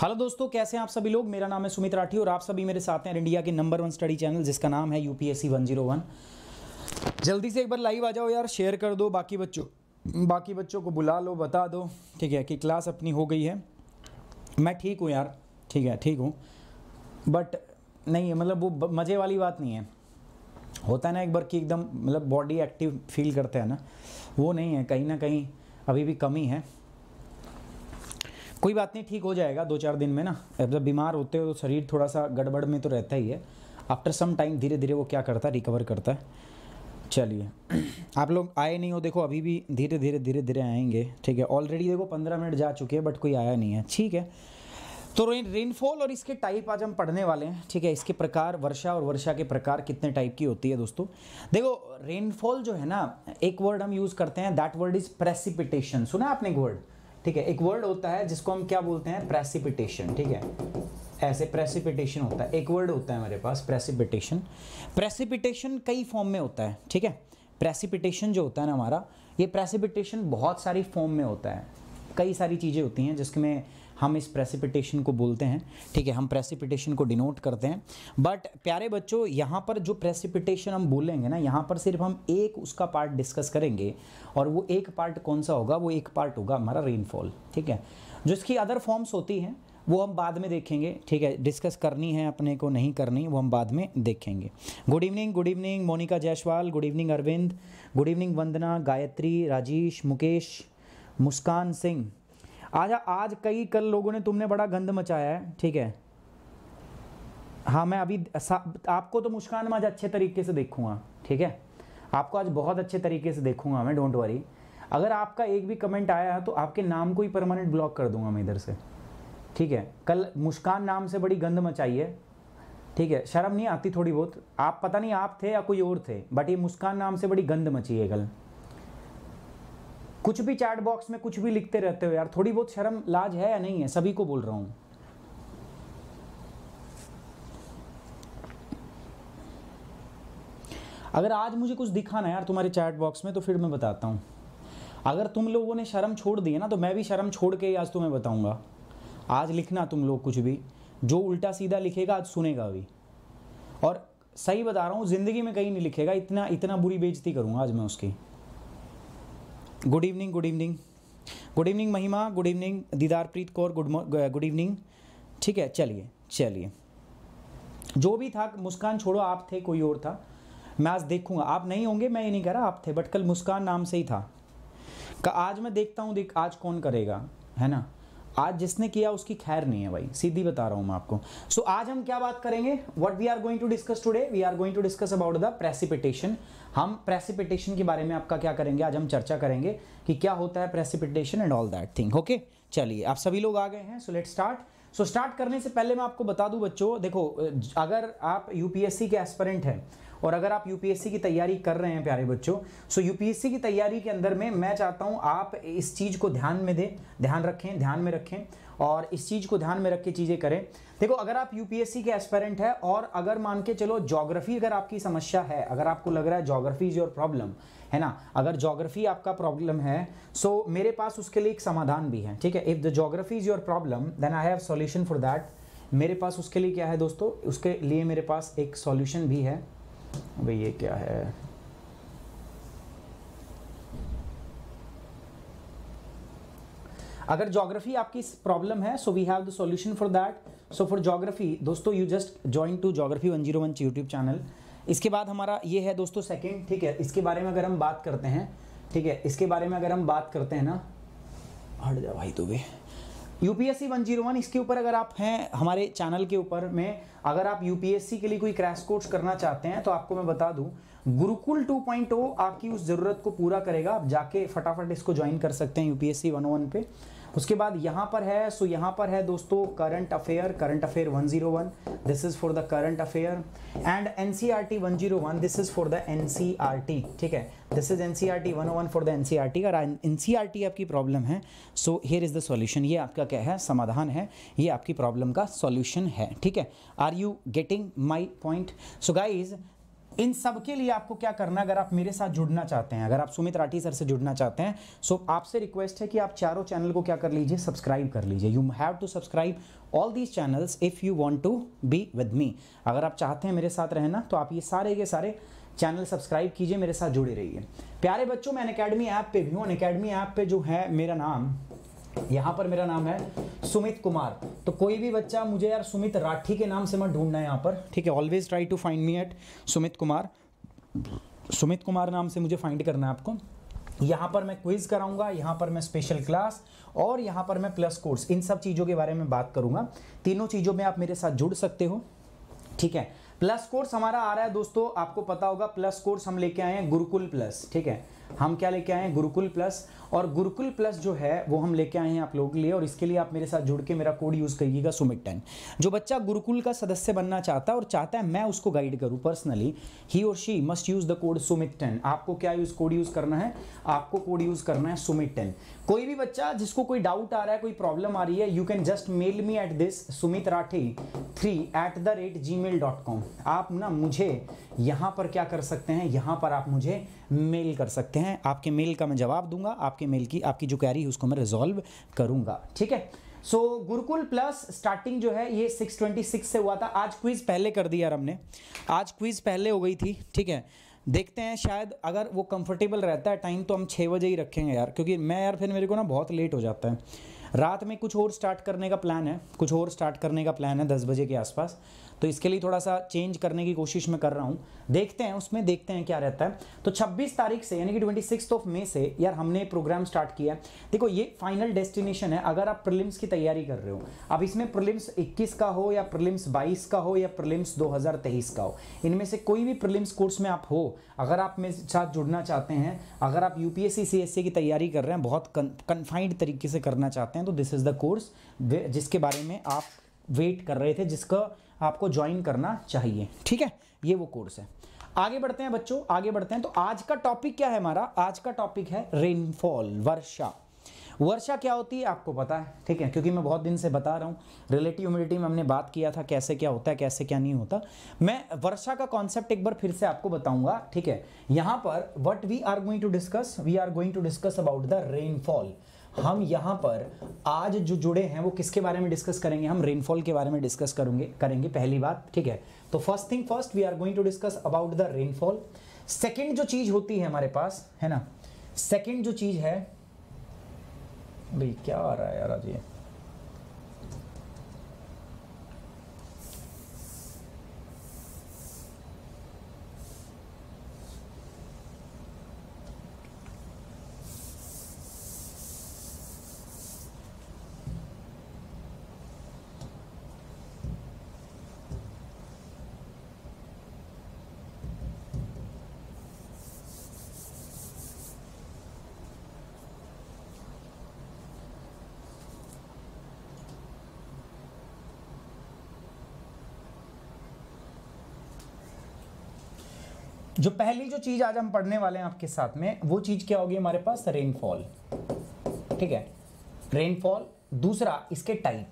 Hello दोस्तों, कैसे हैं आप सभी लोग। मेरा नाम है सुमित राठी और आप सभी मेरे साथ हैं इंडिया के नंबर 1 स्टडी चैनल जिसका नाम है यूपीएससी 101। जल्दी से एक बार लाइव आ जाओ यार, शेयर कर दो, बाकी बच्चों को बुला लो, बता दो ठीक है कि क्लास अपनी हो गई है। मैं ठीक हूँ यार, ठीक है, ठीक हूँ, बट नहीं मतलब वो मज़े वाली बात नहीं है। होता है ना एक बार कि एकदम मतलब बॉडी एक्टिव फील करते हैं ना, वो नहीं है, कहीं ना कहीं अभी भी कमी है। कोई बात नहीं, ठीक हो जाएगा 2-4 दिन में ना। जब बीमार होते हो तो शरीर थोड़ा सा गड़बड़ में तो रहता ही है। आफ्टर सम टाइम धीरे धीरे वो क्या करता है, रिकवर करता है। चलिए आप लोग आए नहीं हो, देखो अभी भी धीरे धीरे आएंगे, ठीक है। ऑलरेडी देखो 15 मिनट जा चुके हैं बट कोई आया नहीं है, ठीक है। तो रेनफॉल और इसके टाइप आज हम पढ़ने वाले हैं, ठीक है। इसके प्रकार, वर्षा और वर्षा के प्रकार कितने टाइप की होती है दोस्तों। देखो रेनफॉल जो है ना, एक वर्ड हम यूज़ करते हैं, दैट वर्ड इज प्रेसिपिटेशन। सुना आपने एक वर्ड, ठीक है। एक वर्ड होता है जिसको हम क्या बोलते हैं, प्रेसिपिटेशन, ठीक है। ऐसे प्रेसिपिटेशन होता है, एक वर्ड होता है मेरे पास, प्रेसिपिटेशन। प्रेसिपिटेशन कई फॉर्म में होता है, ठीक है। प्रेसिपिटेशन जो होता है ना हमारा, ये प्रेसिपिटेशन बहुत सारी फॉर्म में होता है। कई सारी चीज़ें होती हैं जिसमें हम इस प्रेसिपिटेशन को बोलते हैं, ठीक है। हम प्रेसिपिटेशन को डिनोट करते हैं। बट प्यारे बच्चों, यहाँ पर जो प्रेसिपिटेशन हम बोलेंगे ना, यहाँ पर सिर्फ हम एक उसका पार्ट डिस्कस करेंगे, और वो एक पार्ट कौन सा होगा, वो एक पार्ट होगा हमारा रेनफॉल, ठीक है। जो इसकी अदर फॉर्म्स होती हैं वो हम बाद में देखेंगे, ठीक है। डिस्कस करनी है अपने को, नहीं करनी वो हम बाद में देखेंगे। Good evening Monika Jaiswal, good evening Arvind, good evening Vandana, Gayatri, Rajesh, Mukesh, Muskan Singh. आज कल लोगों ने तुमने बड़ा गंद मचाया है, ठीक है। हाँ, मैं अभी आपको तो मुस्कान में आज अच्छे तरीके से देखूंगा, ठीक है। आपको आज बहुत अच्छे तरीके से देखूंगा मैं, डोंट वरी। अगर आपका एक भी कमेंट आया है तो आपके नाम को ही परमानेंट ब्लॉक कर दूंगा मैं इधर से, ठीक है। कल मुस्कान नाम से बड़ी गंद मचाई है, ठीक है। शर्म नहीं आती थोड़ी बहुत? आप पता नहीं आप थे या कोई और थे, बट ये मुस्कान नाम से बड़ी गंद मची है कल। कुछ भी चैट बॉक्स में कुछ भी लिखते रहते हो यार, थोड़ी बहुत शर्म लाज है या नहीं है? सभी को बोल रहा हूं। अगर आज मुझे कुछ दिखा ना यार तुम्हारे चैट बॉक्स में तो फिर मैं बताता हूं। अगर तुम लोगों ने शर्म छोड़ दी है ना तो मैं भी शर्म छोड़ के ही आज तुम्हें बताऊंगा। आज लिखना तुम लोग कुछ भी, जो उल्टा सीधा लिखेगा आज सुनेगा भी। और सही बता रहा हूं, जिंदगी में कहीं नहीं लिखेगा, इतना बुरी बेइज्जती करूंगा आज मैं उसकी। Good evening Mahima, good evening Didarpreet Kaur, good evening, ठीक है। चलिए जो भी था, मुस्कान छोड़ो, आप थे, कोई और था, मैं आज देखूंगा। आप नहीं होंगे, मैं ये नहीं कह रहा आप थे, बट कल मुस्कान नाम से ही था। आज मैं देखता हूँ, आज कौन करेगा, है ना। आज जिसने किया उसकी खैर नहीं है भाई, सीधी बता रहा हूं मैं आपको। सो आज हम क्या बात करेंगे, what we are going to discuss today, we are going to discuss about the precipitation. हम प्रेसिपिटेशन के बारे में आपका क्या करेंगे, आज हम चर्चा करेंगे कि क्या होता है precipitation and all that thing, okay. चलिए आप सभी लोग आ गए हैं, so let's start. So start करने से पहले मैं आपको बता दूं बच्चों, देखो अगर आप यूपीएससी के एस्पिरेंट हैं और अगर आप यूपीएससी की तैयारी कर रहे हैं प्यारे बच्चों, सो यूपीएससी की तैयारी के अंदर में मैं चाहता हूं आप इस चीज़ को ध्यान में रखें और इस चीज़ को ध्यान में रख के चीज़ें करें। देखो अगर आप यूपीएससी के एस्पिरेंट है और अगर मान के चलो ज्योग्राफी अगर आपकी समस्या है, अगर आपको लग रहा है ज्योग्राफी इज योर प्रॉब्लम, है ना, अगर ज्योग्राफी आपका प्रॉब्लम है, सो मेरे पास उसके लिए एक समाधान भी है, ठीक है। If the geography is your problem then I have solution for that. मेरे पास उसके लिए क्या है दोस्तों, उसके लिए मेरे पास एक सॉल्यूशन भी है। भाई ये क्या है, अगर ज्योग्राफी आपकी प्रॉब्लम है, so we have the solution for that. So for geography दोस्तों, you just join to geography 101 YouTube channel. इसके बाद हमारा ये है दोस्तों सेकंड, ठीक है। इसके बारे में अगर हम बात करते हैं, ठीक है, इसके बारे में अगर हम बात करते हैं ना, हट जा भाई तू भी, यूपीएससी 101, इसके ऊपर अगर आप हैं हमारे चैनल के ऊपर में, अगर आप यूपीएससी के लिए कोई क्रैश कोर्स करना चाहते हैं तो आपको मैं बता दूं, गुरुकुल 2.0 आपकी उस ज़रूरत को पूरा करेगा। आप जाके फटाफट इसको ज्वाइन कर सकते हैं यूपीएससी 101 पे। उसके बाद यहाँ पर है, सो यहाँ पर है दोस्तों current affair 101, this is for the current affair, and NCERT 101, this is for the NCERT, ठीक है। This is NCERT 101 for the NCERT. अगर एनसीईआरटी आपकी प्रॉब्लम है, so here is the solution, ये आपका क्या है, समाधान है, ये आपकी प्रॉब्लम का सॉल्यूशन है, ठीक है। Are you getting my point? So guys, इन सब के लिए आपको क्या करना है, अगर आप मेरे साथ जुड़ना चाहते हैं, अगर आप सुमित राठी सर से जुड़ना चाहते हैं, सो आपसे रिक्वेस्ट है कि आप चारों चैनल को क्या कर लीजिए, सब्सक्राइब कर लीजिए। You have to subscribe all these channels if you want to be with me. अगर आप चाहते हैं मेरे साथ रहना तो आप ये सारे के सारे चैनल सब्सक्राइब कीजिए, मेरे साथ जुड़े रहिए। प्यारे बच्चों, मैं अनअकैडमी ऐप पे भी हूँ। अनअकैडमी ऐप पे जो है मेरा नाम, यहाँ पर मेरा नाम है सुमित कुमार। तो कोई भी बच्चा मुझे यार सुमित राठी के नाम से मत ढूंढना है यहाँ पर, ठीक है। Always try to find me at Sumit Kumar. Sumit Kumar नाम से मुझे फाइंड करना है आपको। यहाँ पर मैं क्विज कराऊंगा, यहाँ पर मैं स्पेशल क्लास और यहाँ पर मैं प्लस कोर्स, इन सब चीज़ों के बारे में बात करूंगा। तीनों चीज़ों में आप मेरे साथ जुड़ सकते हो, ठीक है। प्लस कोर्स हमारा आ रहा है दोस्तों, आपको पता होगा प्लस कोर्स हम लेके आए हैं गुरुकुल प्लस, ठीक है। हम क्या लेके आए हैं? गुरुकुल प्लस। और गुरुकुल प्लस जो है वो हम लेके आए हैं आप लोगों के लिए, और इसके लिए आप मेरे साथ जुड़ के मेरा कोड यूज़ करिएगा सुमित 10। जो बच्चा गुरुकुल का सदस्य बनना चाहता है और चाहता है मैं उसको गाइड करूँ पर्सनली, ही और she must use the code Sumit 10। आपको क्या कोड यूज़ करना है? आपको कोड यूज़ करना है सुमित 10। कोई भी बच्चा जिसको कोई डाउट आ रहा है, कोई प्रॉब्लम आ रही है, you can just mail me at this sumitrathi3@gmail.com। आप ना मुझे यहाँ पर क्या कर सकते हैं, यहाँ पर आप मुझे मेल कर सकते हैं। आपके मेल का मैं जवाब दूंगा, आपके मेल की आपकी जो क्वेरी है उसको मैं रिजॉल्व करूंगा, ठीक है। सो गुरुकुल प्लस स्टार्टिंग जो है ये 626 से हुआ था। आज क्विज पहले कर दिया यार हमने, आज क्विज पहले हो गई थी, ठीक है। देखते हैं, शायद अगर वो कंफर्टेबल रहता है टाइम तो हम 6 बजे ही रखेंगे यार, क्योंकि मैं यार फिर मेरे को ना बहुत लेट हो जाता है। रात में कुछ और स्टार्ट करने का प्लान है, 10 बजे के आसपास। तो इसके लिए थोड़ा सा चेंज करने की कोशिश मैं कर रहा हूँ, देखते हैं उसमें, देखते हैं क्या रहता है। तो 26 तारीख से यानी कि 26 मई से यार हमने प्रोग्राम स्टार्ट किया। देखो ये फाइनल डेस्टिनेशन है अगर आप प्रीलिम्स की तैयारी कर रहे हो। अब इसमें प्रीलिम्स 21 का हो या प्रीलिम्स 22 का हो या प्रीलिम्स 2023 का हो, इनमें से कोई भी प्रीलिम्स कोर्स में आप हो, अगर आप मेरे साथ जुड़ना चाहते हैं, अगर आप यूपीएससी सीएससी की तैयारी कर रहे हैं, बहुत कन्फाइंड तरीके से करना चाहते हैं, तो दिस इज़ द कोर्स जिसके बारे में आप वेट कर रहे थे, जिसका आपको ज्वाइन करना चाहिए, ठीक है। ये वो कोर्स है। आगे बढ़ते हैं बच्चों, आगे बढ़ते हैं। तो आज का टॉपिक क्या है हमारा? आज का टॉपिक है रेनफॉल, वर्षा। वर्षा क्या होती है आपको पता है, ठीक है, क्योंकि मैं बहुत दिन से बता रहा हूँ। रिलेटिव ह्यूमिडिटी में हमने बात किया था कैसे क्या होता है, कैसे क्या नहीं होता। मैं वर्षा का कॉन्सेप्ट एक बार फिर से आपको बताऊंगा, ठीक है। यहाँ पर what we are going to discuss, we are going to discuss about the rainfall. हम यहाँ पर आज जो जुड़े हैं वो किसके बारे में डिस्कस करेंगे? हम रेनफॉल के बारे में डिस्कस करेंगे पहली बात, ठीक है। तो first thing first, we are going to discuss about the rainfall. Second जो चीज होती है हमारे पास, है ना, सेकंड जो चीज है, भाई क्या आ रहा है यार आज ये, जो पहली जो चीज आज हम पढ़ने वाले हैं आपके साथ में, वो चीज क्या होगी हमारे पास? रेनफॉल, ठीक है। रेनफॉल। दूसरा इसके टाइप,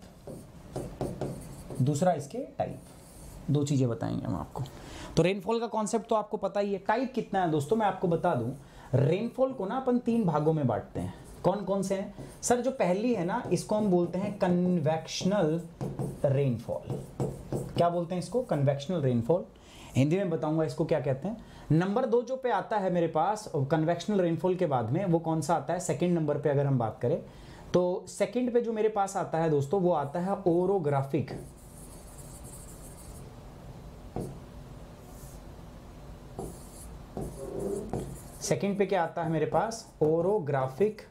दो चीजें बताएंगे हम आपको। तो रेनफॉल का कॉन्सेप्ट तो आपको पता ही है। टाइप कितना है दोस्तों, मैं आपको बता दूं। रेनफॉल को ना अपन 3 भागों में बांटते हैं। कौन कौन से हैं सर? जो पहली है ना, इसको हम बोलते हैं कन्वेक्शनल रेनफॉल। क्या बोलते हैं इसको? Convectional rainfall. हिंदी में बताऊंगा इसको क्या कहते हैं। नंबर 2 जो पे आता है मेरे पास कन्वेक्शनल रेनफॉल के बाद में, वो कौन सा आता है? सेकंड नंबर पे अगर हम बात करें तो सेकंड पे जो मेरे पास आता है दोस्तों, वो आता है ओरोग्राफिक। सेकंड पे क्या आता है मेरे पास? Orographic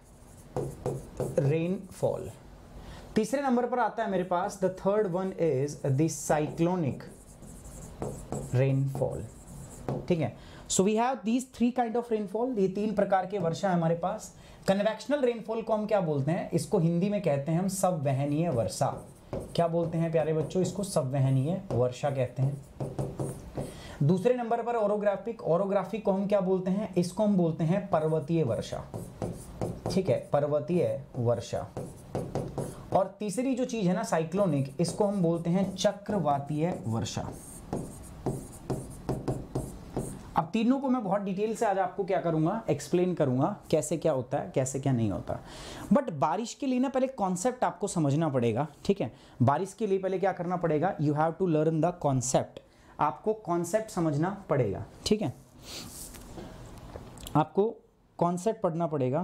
rainfall. तीसरे नंबर पर आता है मेरे पास, the third one is the cyclonic rainfall, ठीक है। So we have these 3 kind of rainfall. ये 3 प्रकार के वर्षा है हमारे पास। कन्वेक्शनल रेनफॉल को हम क्या बोलते हैं? इसको हिंदी में कहते हैं हम संवहनीय वर्षा। क्या बोलते हैं प्यारे बच्चों? इसको संवहनीय वर्षा कहते हैं। दूसरे नंबर पर ओरोग्राफिक। ओरोग्राफिक को हम क्या बोलते हैं? इसको हम बोलते हैं पर्वतीय वर्षा, ठीक है, पर्वतीय वर्षा। और तीसरी जो चीज है ना साइक्लोनिक, इसको हम बोलते हैं चक्रवातीय वर्षा। अब तीनों को मैं बहुत डिटेल से आज आपको क्या करूंगा, एक्सप्लेन करूंगा कैसे क्या होता है, कैसे क्या नहीं होता। बट बारिश के लिए ना पहले कॉन्सेप्ट आपको समझना पड़ेगा, ठीक है। बारिश के लिए पहले क्या करना पड़ेगा, you have to learn the concept, आपको कॉन्सेप्ट समझना पड़ेगा, ठीक है। आपको कॉन्सेप्ट पढ़ना पड़ेगा।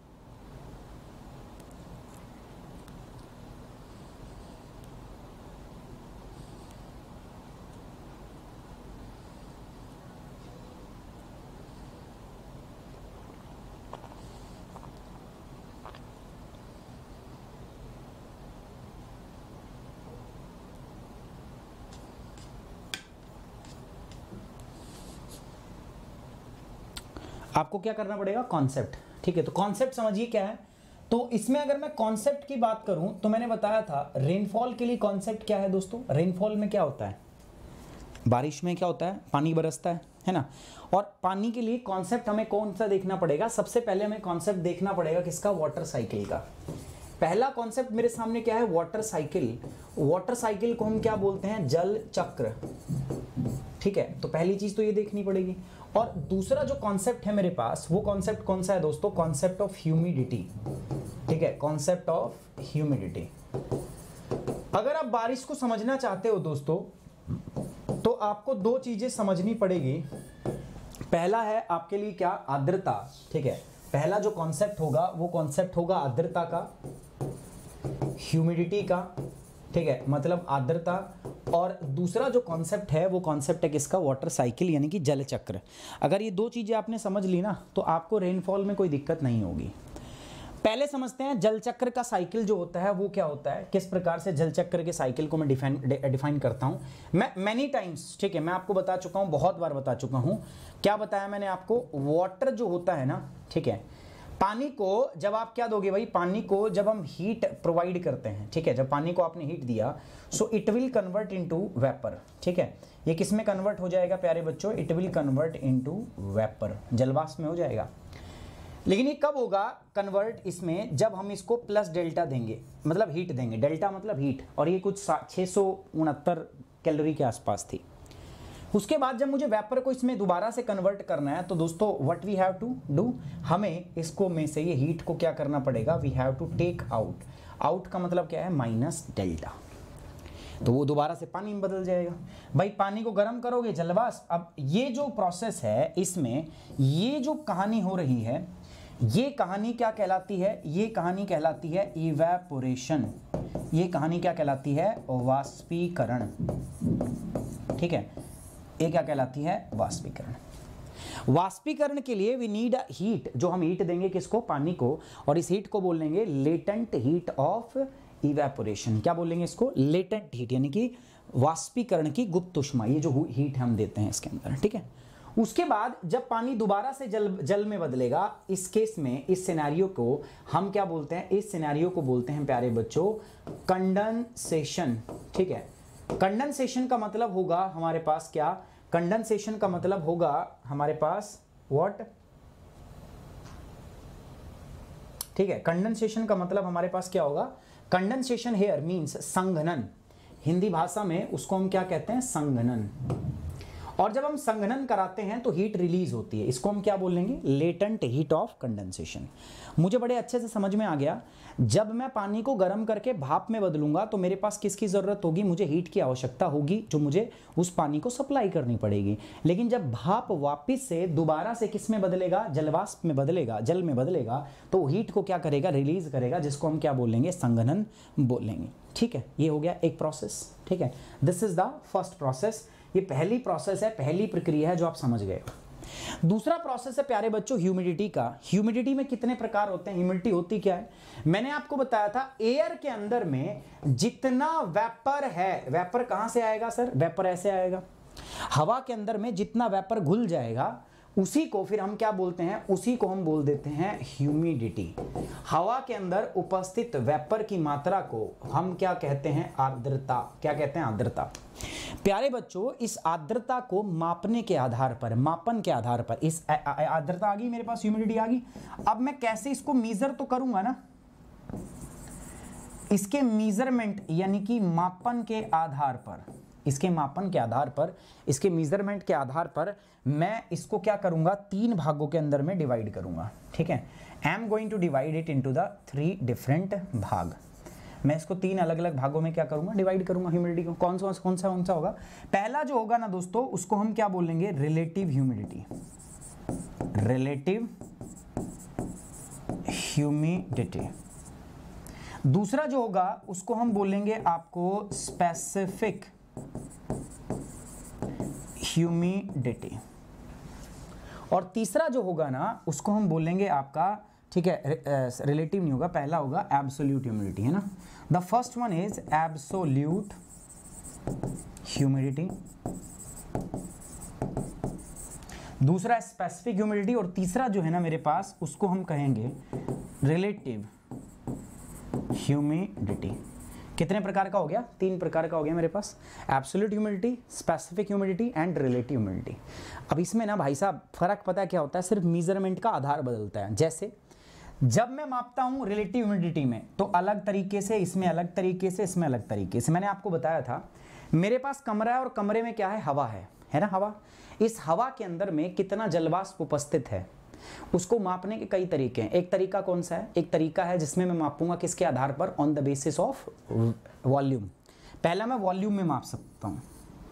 आपको क्या करना पड़ेगा, कॉन्सेप्ट, ठीक है। तो कॉन्सेप्ट समझिए क्या है। तो इसमें अगर मैं कॉन्सेप्ट की बात करूं तो मैंने बताया था रेनफॉल के लिए कॉन्सेप्ट क्या है दोस्तों। रेनफॉल में क्या होता है, बारिश में क्या होता है, पानी बरसता है ना। और पानी के लिए कॉन्सेप्ट हमें कौन सा देखना पड़ेगा, सबसे पहले हमें कॉन्सेप्ट देखना पड़ेगा किसका, वाटर साइकिल का। पहला कॉन्सेप्ट मेरे सामने क्या है, वाटर साइकिल। वाटर साइकिल को हम क्या बोलते हैं, जल चक्र, ठीक है। तो पहली चीज तो ये देखनी पड़ेगी। और दूसरा जो कॉन्सेप्ट है मेरे पास, वो कॉन्सेप्ट कौन सा है दोस्तों, कॉन्सेप्ट ऑफ ह्यूमिडिटी, ठीक है, कॉन्सेप्ट ऑफ ह्यूमिडिटी। अगर आप बारिश को समझना चाहते हो दोस्तों तो आपको दो चीजें समझनी पड़ेगी। पहला है आपके लिए क्या, आर्द्रता, ठीक है। पहला जो कॉन्सेप्ट होगा वो कॉन्सेप्ट होगा आर्द्रता का, ह्यूमिडिटी का, ठीक है, मतलब आर्द्रता। और दूसरा जो कॉन्सेप्ट है वो कॉन्सेप्ट है किसका, वाटर साइकिल यानी कि जल चक्र। अगर ये दो चीजें आपने समझ ली ना तो आपको रेनफॉल में कोई दिक्कत नहीं होगी। पहले समझते हैं जल चक्र का साइकिल जो होता है वो क्या होता है, किस प्रकार से जल चक्र के साइकिल को मैं डिफाइन करता हूं। मैं मैनी टाइम्स, ठीक है, मैं आपको बता चुका हूं, बहुत बार बता चुका हूं। क्या बताया मैंने आपको, वाटर जो होता है ना, ठीक है, पानी को जब आप क्या दोगे भाई, पानी को जब हम हीट प्रोवाइड करते हैं, ठीक है, जब पानी को आपने हीट दिया so it will convert into vapour, ठीक है। ये किस में कन्वर्ट हो जाएगा प्यारे बच्चों, it will convert into vapour, जलवाष्प में हो जाएगा। लेकिन ये कब होगा कन्वर्ट, इसमें जब हम इसको प्लस डेल्टा देंगे, मतलब हीट देंगे, डेल्टा मतलब हीट, और ये कुछ 669 कैलोरी के आसपास थी। उसके बाद जब मुझे वेपर को इसमें दोबारा से कन्वर्ट करना है तो दोस्तों what we have to do, हमें इसको में से ये हीट को क्या करना पड़ेगा, we have to take out. Out का मतलब क्या है, माइनस डेल्टा, तो वो दोबारा से पानी में बदल जाएगा। भाई पानी को गर्म करोगे, जलवाष्प। अब ये जो प्रोसेस है इसमें ये जो कहानी हो रही है, ये कहानी क्या कहलाती है, ये कहानी कहलाती है इवेपोरेशन। ये कहानी क्या कहलाती है, वाष्पीकरण, ठीक है। ये क्या कहलाती है, वाष्पीकरण। वाष्पीकरण के लिए वी नीड अ हीट, जो हम हीट देंगे किसको, पानी को, और इस हीट को बोलेंगे लेटेंट हीट ऑफ इवेपोरेशन। क्या बोलेंगे इसको, लेटेंट हीट, यानी कि वाष्पीकरण की गुप्त ऊष्मा, ये जो हीट हम देते हैं इसके अंदर, ठीक है। उसके बाद जब पानी दोबारा से जल में बदलेगा, इस केस में इस सिनेरियो को हम क्या बोलते हैं, इस सिनेरियो को बोलते हैं प्यारे बच्चों कंडेंसेशन, ठीक है। कंडेंसेशन का मतलब होगा हमारे पास क्या, कंडेंसेशन का मतलब होगा हमारे पास व्हाट, ठीक है। कंडेंसेशन का मतलब हमारे पास क्या होगा, कंडेंसेशन हेयर मींस संघनन, हिंदी भाषा में उसको हम क्या कहते हैं, संघनन। और जब हम संघनन कराते हैं तो हीट रिलीज होती है, इसको हम क्या बोलेंगे, लेटेंट हीट ऑफ कंडेंसेशन। मुझे बड़े अच्छे से समझ में आ गया, जब मैं पानी को गर्म करके भाप में बदलूंगा तो मेरे पास किसकी जरूरत होगी, मुझे हीट की आवश्यकता होगी, जो मुझे उस पानी को सप्लाई करनी पड़ेगी। लेकिन जब भाप वापिस से दोबारा से किस में बदलेगा, जलवाष्प में बदलेगा, जल में बदलेगा, तो हीट को क्या करेगा, रिलीज करेगा, जिसको हम क्या बोलेंगे, संघनन बोलेंगे, ठीक है। ये हो गया एक प्रोसेस, ठीक है। This is the first process, ये पहली प्रोसेस है, पहली प्रक्रिया है जो आप समझ गए हो। दूसरा प्रोसेस है प्यारे बच्चों ह्यूमिडिटी का। ह्यूमिडिटी में कितने प्रकार होते हैं, ह्यूमिडिटी होती क्या है, मैंने आपको बताया था एयर के अंदर में जितना वेपर है, वेपर कहां से आएगा सर, वेपर ऐसे आएगा, हवा के अंदर में जितना वेपर घुल जाएगा उसी को फिर हम क्या बोलते हैं, उसी को हम बोल देते हैं ह्यूमिडिटी। हवा के अंदर उपस्थित वेपर की मात्रा को हम क्या कहते हैं, आर्द्रता। क्या कहते हैं, आर्द्रता। प्यारे बच्चों इस आर्द्रता को मापने के आधार पर, मापन के आधार पर, इस आर्द्रता आ गई मेरे पास, ह्यूमिडिटी आ गई। अब मैं कैसे इसको मीजर तो करूंगा ना, इसके मीजरमेंट यानी कि मापन के आधार पर, इसके मापन के आधार पर, इसके मेजरमेंट के आधार पर मैं इसको क्या करूंगा, 3 भागों के अंदर में डिवाइड करूंगा, ठीक है। I am going to divide it into the 3 different भाग। मैं इसको 3 अलग अलग भागों में क्या करूंगा, डिवाइड करूंगा ह्यूमिडिटी को। कौन सा होगा, पहला जो होगा ना दोस्तों, उसको हम क्या बोलेंगे, रिलेटिव ह्यूमिडिटी। Relative humidity. दूसरा जो होगा उसको हम बोलेंगे आपको स्पेसिफिक ह्यूमिडिटी। और तीसरा जो होगा ना उसको हम बोलेंगे आपका, ठीक है, रिलेटिव नहीं होगा, पहला होगा एब्सोल्यूट ह्यूमिडिटी, है ना। The first one is absolute humidity, दूसरा स्पेसिफिक ह्यूमिडिटी, और तीसरा जो है ना मेरे पास उसको हम कहेंगे रिलेटिव ह्यूमिडिटी। कितने प्रकार का हो गया, 3 प्रकार का हो गया मेरे पास, absolute humidity, specific humidity and relative humidity. अब इसमें ना भाई साहब फर्क पता है क्या होता है, सिर्फ मेजरमेंट का आधार बदलता है। जैसे जब मैं मापता हूं रिलेटिव ह्यूमिडिटी में तो अलग तरीके से, इसमें अलग तरीके से, इसमें अलग तरीके से। मैंने आपको बताया था मेरे पास कमरा है और कमरे में क्या है, हवा है ना, हवा। इस हवा के अंदर में कितना जलवाष्प उपस्थित है उसको मापने के कई तरीके हैं। एक तरीका कौन सा है, एक तरीका है जिसमें मैं मापूंगा किसके आधार पर, on the basis of volume. पहला मैं वॉल्यूम में माप सकता हूं,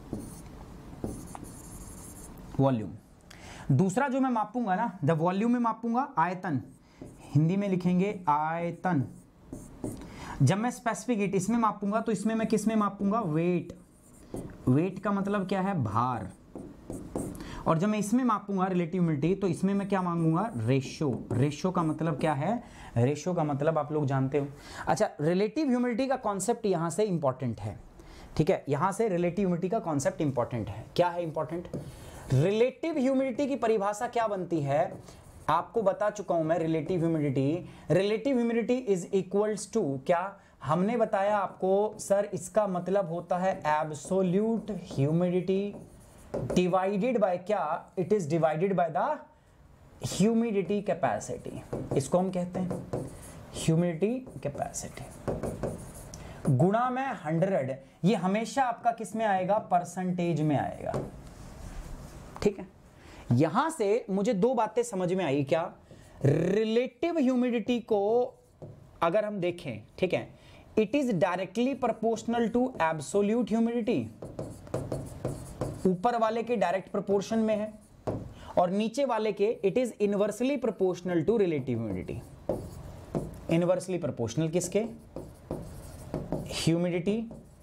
वॉल्यूम। दूसरा जो मैं मापूंगा ना, जब वॉल्यूम में मापूंगा आयतन, हिंदी में लिखेंगे आयतन। जब मैं स्पेसिफिक हीट इसमें मापूंगा तो इसमें मैं किस में मापूंगा, वेट। वेट का मतलब क्या है, भार। और जब मैं इसमें मापूंगा रिलेटिव ह्यूमिडिटी तो इसमें मैं क्या मांगूंगा, रेशो। रेशो का मतलब क्या है, रेशो का मतलब आप लोग जानते हो। अच्छा, रिलेटिव ह्यूमिडिटी का कॉन्सेप्ट यहां से इंपॉर्टेंट है, ठीक है, यहां से रिलेटिव ह्यूमिडिटी का कॉन्सेप्ट इंपॉर्टेंट है। क्या है इंपॉर्टेंट, रिलेटिव ह्यूमिडिटी की परिभाषा क्या बनती है, आपको बता चुका हूं मैं। Relative humidity is equals to, क्या हमने बताया आपको सर, इसका मतलब होता है एब्सोल्यूट ह्यूमिडिटी डिवाइडेड बाय क्या, it is divided by the humidity capacity. इसको हम कहते हैं ह्यूमिडिटी कैपेसिटी गुणा में 100। ये हमेशा आपका किस में आएगा, परसेंटेज में आएगा, ठीक है। यहां से मुझे 2 बातें समझ में आई। क्या, रिलेटिव ह्यूमिडिटी को अगर हम देखें, ठीक है, it is directly proportional to absolute humidity, ऊपर वाले के डायरेक्ट प्रोपोर्शन में है, और नीचे वाले के it is inversely proportional to relative humidity. Inversely proportional किसके, ह्यूमिडिटी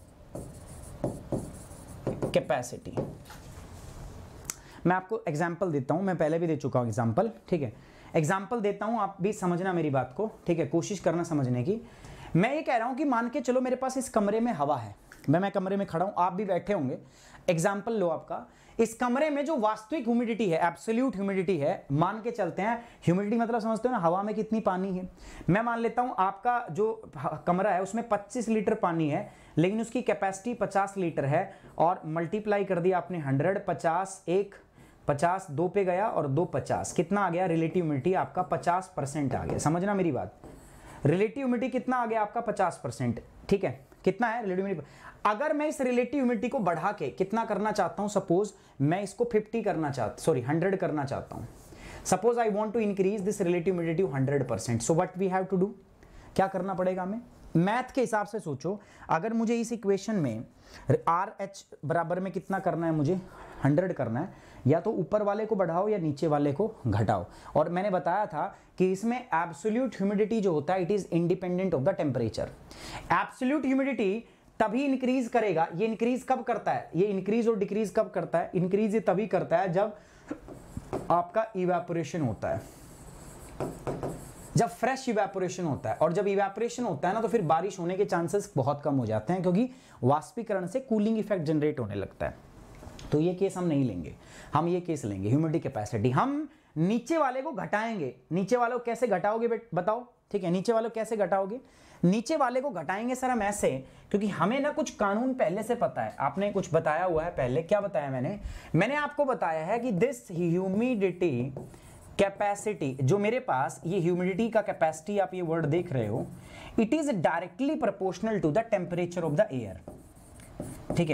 कैपेसिटी। मैं आपको एग्जांपल देता हूं, मैं पहले भी दे चुका हूं एग्जांपल, ठीक है। एग्जांपल देता हूं, आप भी समझना मेरी बात को, ठीक है, कोशिश करना समझने की। मैं ये कह रहा हूं कि मान के चलो मेरे पास इस कमरे में हवा है, मैं कमरे में खड़ा हूं, आप भी बैठे होंगे। एग्जाम्पल लो आपका, इस कमरे में जो वास्तविक ह्यूमिडिटी है, एब्सोल्यूट ह्यूमिडिटी है, मान के चलते हैं, ह्यूमिडिटी मतलब समझते हो ना, हवा में कितनी पानी है। मैं मान लेता हूं आपका जो कमरा है उसमें 25 लीटर पानी है, लेकिन उसकी कैपेसिटी 50 लीटर है, और मल्टीप्लाई कर दिया आपने 100, 50 1 50 2 पे गया और 2 50, कितना आ गया, रिलेटिव ह्यूमिडिटी आपका 50% आ गया। समझना मेरी बात, रिलेटिव ह्यूमिडिटी कितना आ गया आपका, 50%, ठीक है। कितना है रिलेटिव ह्यूमिडिटी। अगर मैं इस रिलेटिव ह्यूमिडिटी को बढ़ा के कितना करना चाहता हूं, सपोज मैं इसको 100 करना चाहता हूं, suppose I want to increase this relative humidity 100%, so what we have to do, क्या करना पड़ेगा हमें, मैथ के हिसाब से सोचो। अगर मुझे इस इक्वेशन में RH बराबर में कितना करना है, मुझे 100 करना है, या तो ऊपर वाले को बढ़ाओ या नीचे वाले को घटाओ। और मैंने बताया था कि इसमें एब्सोल्यूट ह्यूमिडिटी जो होता है it is independent of the temperature. Absolute humidity तभी इंक्रीज करेगा, ये इंक्रीज कब करता है, ये इंक्रीज और डिक्रीज कब करता है, इंक्रीज ये तभी करता है जब आपका इवेपोरेशन होता है, जब फ्रेश इवेपोरेशन होता है। और जब इवेपोरेशन होता है ना तो फिर बारिश होने के चांसेस बहुत कम हो जाते हैं, क्योंकि वाष्पीकरण से कूलिंग इफेक्ट जनरेट होने लगता है। तो ये केस हम नहीं लेंगे, हम ये केस लेंगे ह्यूमिडिटी कैपेसिटी। हम नीचे वाले को घटाएंगे। नीचे वाले को कैसे घटाओगे बताओ, ठीक है, नीचे वाले को कैसे घटाओगे, नीचे वाले को घटाएंगे सर हम ऐसे, क्योंकि हमें ना कुछ कानून पहले से पता है, आपने कुछ बताया हुआ है पहले। क्या बताया मैंने आपको बताया है कि दिस ह्यूमिडिटी कैपेसिटी, जो मेरे पास ये ह्यूमिडिटी का कैपेसिटी आप ये वर्ड देख रहे हो, it is directly proportional to the temperature of the air, ठीक है।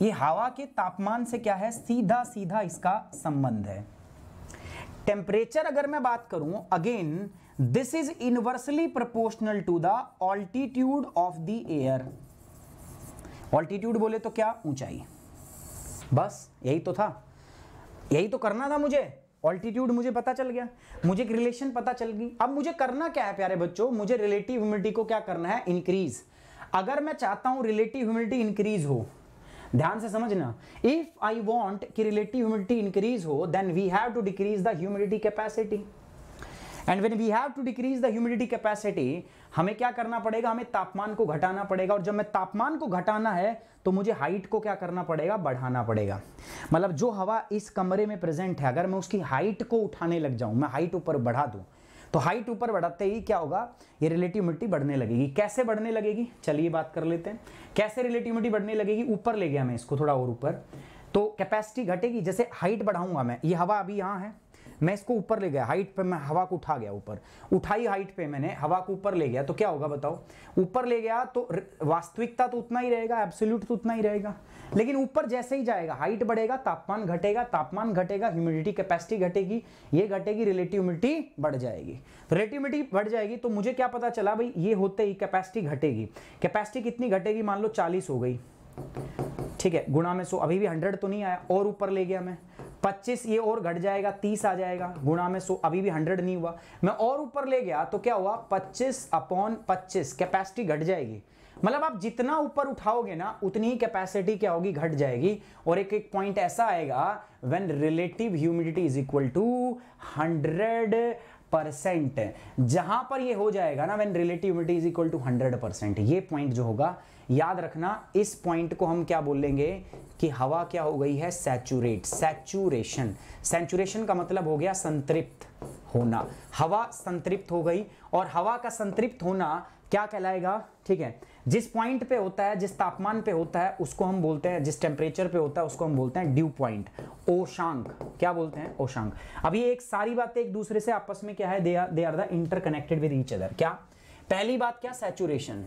ये हवा के तापमान से क्या है, सीधा सीधा इसका संबंध है। टेम्परेचर अगर मैं बात करूं, again this is inversely proportional to the altitude of the air. Altitude बोले तो क्या, ऊंचाई। बस यही तो था, यही तो करना था मुझे। ऑल्टीट्यूड मुझे पता चल गया, मुझे एक रिलेशन पता चल गई। अब मुझे करना क्या है प्यारे बच्चों, मुझे रिलेटिव ह्यूमिडिटी को क्या करना है, इंक्रीज। अगर मैं चाहता हूं रिलेटिव ह्यूमिडिटी इंक्रीज हो, ध्यान से समझना, इफ आई वांट कि रिलेटिव ह्यूमिडिटी इंक्रीज हो, then we have to decrease the humidity capacity. And when we have to decrease the humidity capacity, हमें क्या करना पड़ेगा, हमें तापमान को घटाना पड़ेगा। और जब मैं तापमान को घटाना है तो मुझे हाइट को क्या करना पड़ेगा, बढ़ाना पड़ेगा। मतलब जो हवा इस कमरे में प्रेजेंट है, अगर मैं उसकी हाइट को उठाने लग जाऊं, मैं हाइट ऊपर बढ़ा दूं, तो हाइट ऊपर बढ़ाते ही क्या होगा, ये रिलेटिव ह्यूमिडिटी बढ़ने लगेगी। कैसे बढ़ने लगेगी, चलिए बात कर लेते हैं। कैसे रिलेटिव ह्यूमिडिटी बढ़ने लगेगी, ऊपर ले गया मैं इसको थोड़ा और ऊपर, तो कैपेसिटी घटेगी। जैसे हाइट बढ़ाऊंगा मैं, ये हवा अभी यहाँ है, मैं इसको ऊपर ले गया, हाइट पे मैं हवा को उठा गया, ऊपर उठाई हाइट पे मैंने हवा को ऊपर ले गया, तो क्या होगा बताओ, ऊपर ले गया तो वास्तविकता तो उतना ही रहेगा, एब्सोल्यूट तो उतना ही रहेगा। लेकिन ऊपर जैसे ही जाएगा, हाइट बढ़ेगा, तापमान घटेगा, तापमान घटेगा, ह्यूमिडिटी कैपेसिटी घटेगी, ये घटेगी, रिलेटिव ह्यूमिडिटी बढ़ जाएगी। रिलेटिव ह्यूमिडिटी बढ़ जाएगी तो मुझे क्या पता चला भाई, ये होते ही कैपेसिटी घटेगी। कैपेसिटी कितनी घटेगी, मान लो 40 हो गई, ठीक है, गुणा में 100, अभी भी 100 तो नहीं आया, और ऊपर ले गया मैं 25, ये और घट जाएगा, 30 आ जाएगा, गुणा में 100, अभी भी 100 नहीं हुआ, मैं और ऊपर ले गया तो क्या हुआ, 25/25, कैपेसिटी घट जाएगी। मतलब आप जितना ऊपर उठाओगे ना, उतनी ही कैपेसिटी क्या होगी, घट जाएगी। और एक एक पॉइंट ऐसा आएगा when relative humidity is equal to 100%, जहां पर ये हो जाएगा ना, when relative humidity is equal to 100%, ये पॉइंट जो होगा, याद रखना, इस पॉइंट को हम क्या बोलेंगे कि हवा क्या हो गई है, सैचुरेट, सैचुरेशन। सैचुरेशन का मतलब हो गया संतृप्त होना, हवा संतृप्त हो गई। और हवा का संतृप्त होना क्या कहलाएगा, ठीक है, जिस पॉइंट पे होता है, जिस तापमान पे होता है, उसको हम बोलते हैं, जिस टेम्परेचर पे होता है उसको हम बोलते हैं ड्यू पॉइंट, ओशांक। क्या बोलते हैं, ओशांक। अब ये एक सारी बातें एक दूसरे से आपस में क्या है, they are the interconnected with each other. क्या पहली बात, क्या सैचुरेशन,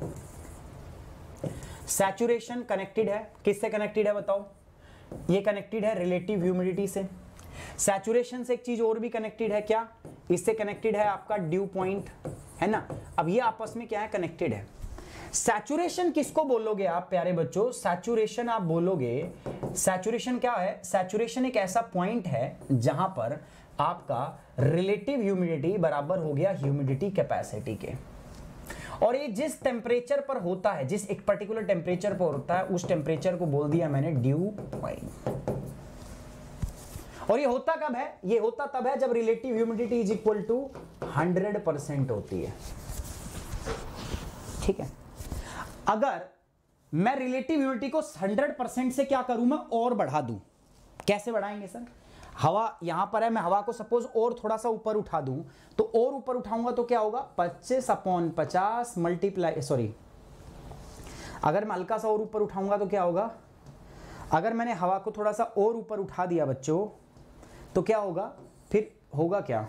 सैचुरेशन कनेक्टेड है, किससे कनेक्टेड है बताओ, ये कनेक्टेड है रिलेटिव ह्यूमिडिटी से। सैचुरेशन से एक चीज और भी कनेक्टेड है, क्या, इससे कनेक्टेड है आपका ड्यू पॉइंट, है ना। अब ये आपस में क्या है, कनेक्टेड है। सैचुरेशन किसको बोलोगे आप प्यारे बच्चों, सैचुरेशन आप बोलोगे, सैचुरेशन क्या है, सैचुरेशन एक ऐसा पॉइंट है जहां पर आपका रिलेटिव ह्यूमिडिटी बराबर हो गया ह्यूमिडिटी कैपेसिटी के। और ये जिस टेम्परेचर पर होता है, जिस एक पर्टिकुलर टेम्परेचर पर होता है, उस टेम्परेचर को बोल दिया मैंने ड्यू पॉइंट। और ये होता कब है, ये होता तब है जब relative humidity is equal to 100% होती है, ठीक है। अगर मैं रिलेटिव ह्यूमिडिटी को 100% से क्या करूं, मैं और बढ़ा दूं, कैसे बढ़ाएंगे सर, हवा यहां पर है, मैं हवा को सपोज और थोड़ा सा ऊपर उठा दूं, तो और ऊपर उठाऊंगा तो क्या होगा, 25/50 मल्टीप्लाई, सॉरी, अगर मैं हल्का सा और ऊपर उठाऊंगा तो क्या होगा, अगर मैंने हवा को थोड़ा सा और ऊपर उठा दिया बच्चों, तो क्या होगा, फिर होगा क्या,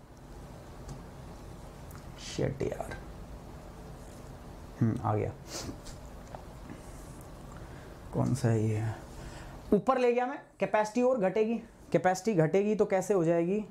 शिट यार, आ गया, कौन सा है ये, ऊपर ले गया मैं, कैपेसिटी और घटेगी, कैपेसिटी घटेगी तो कैसे हो जाएगी,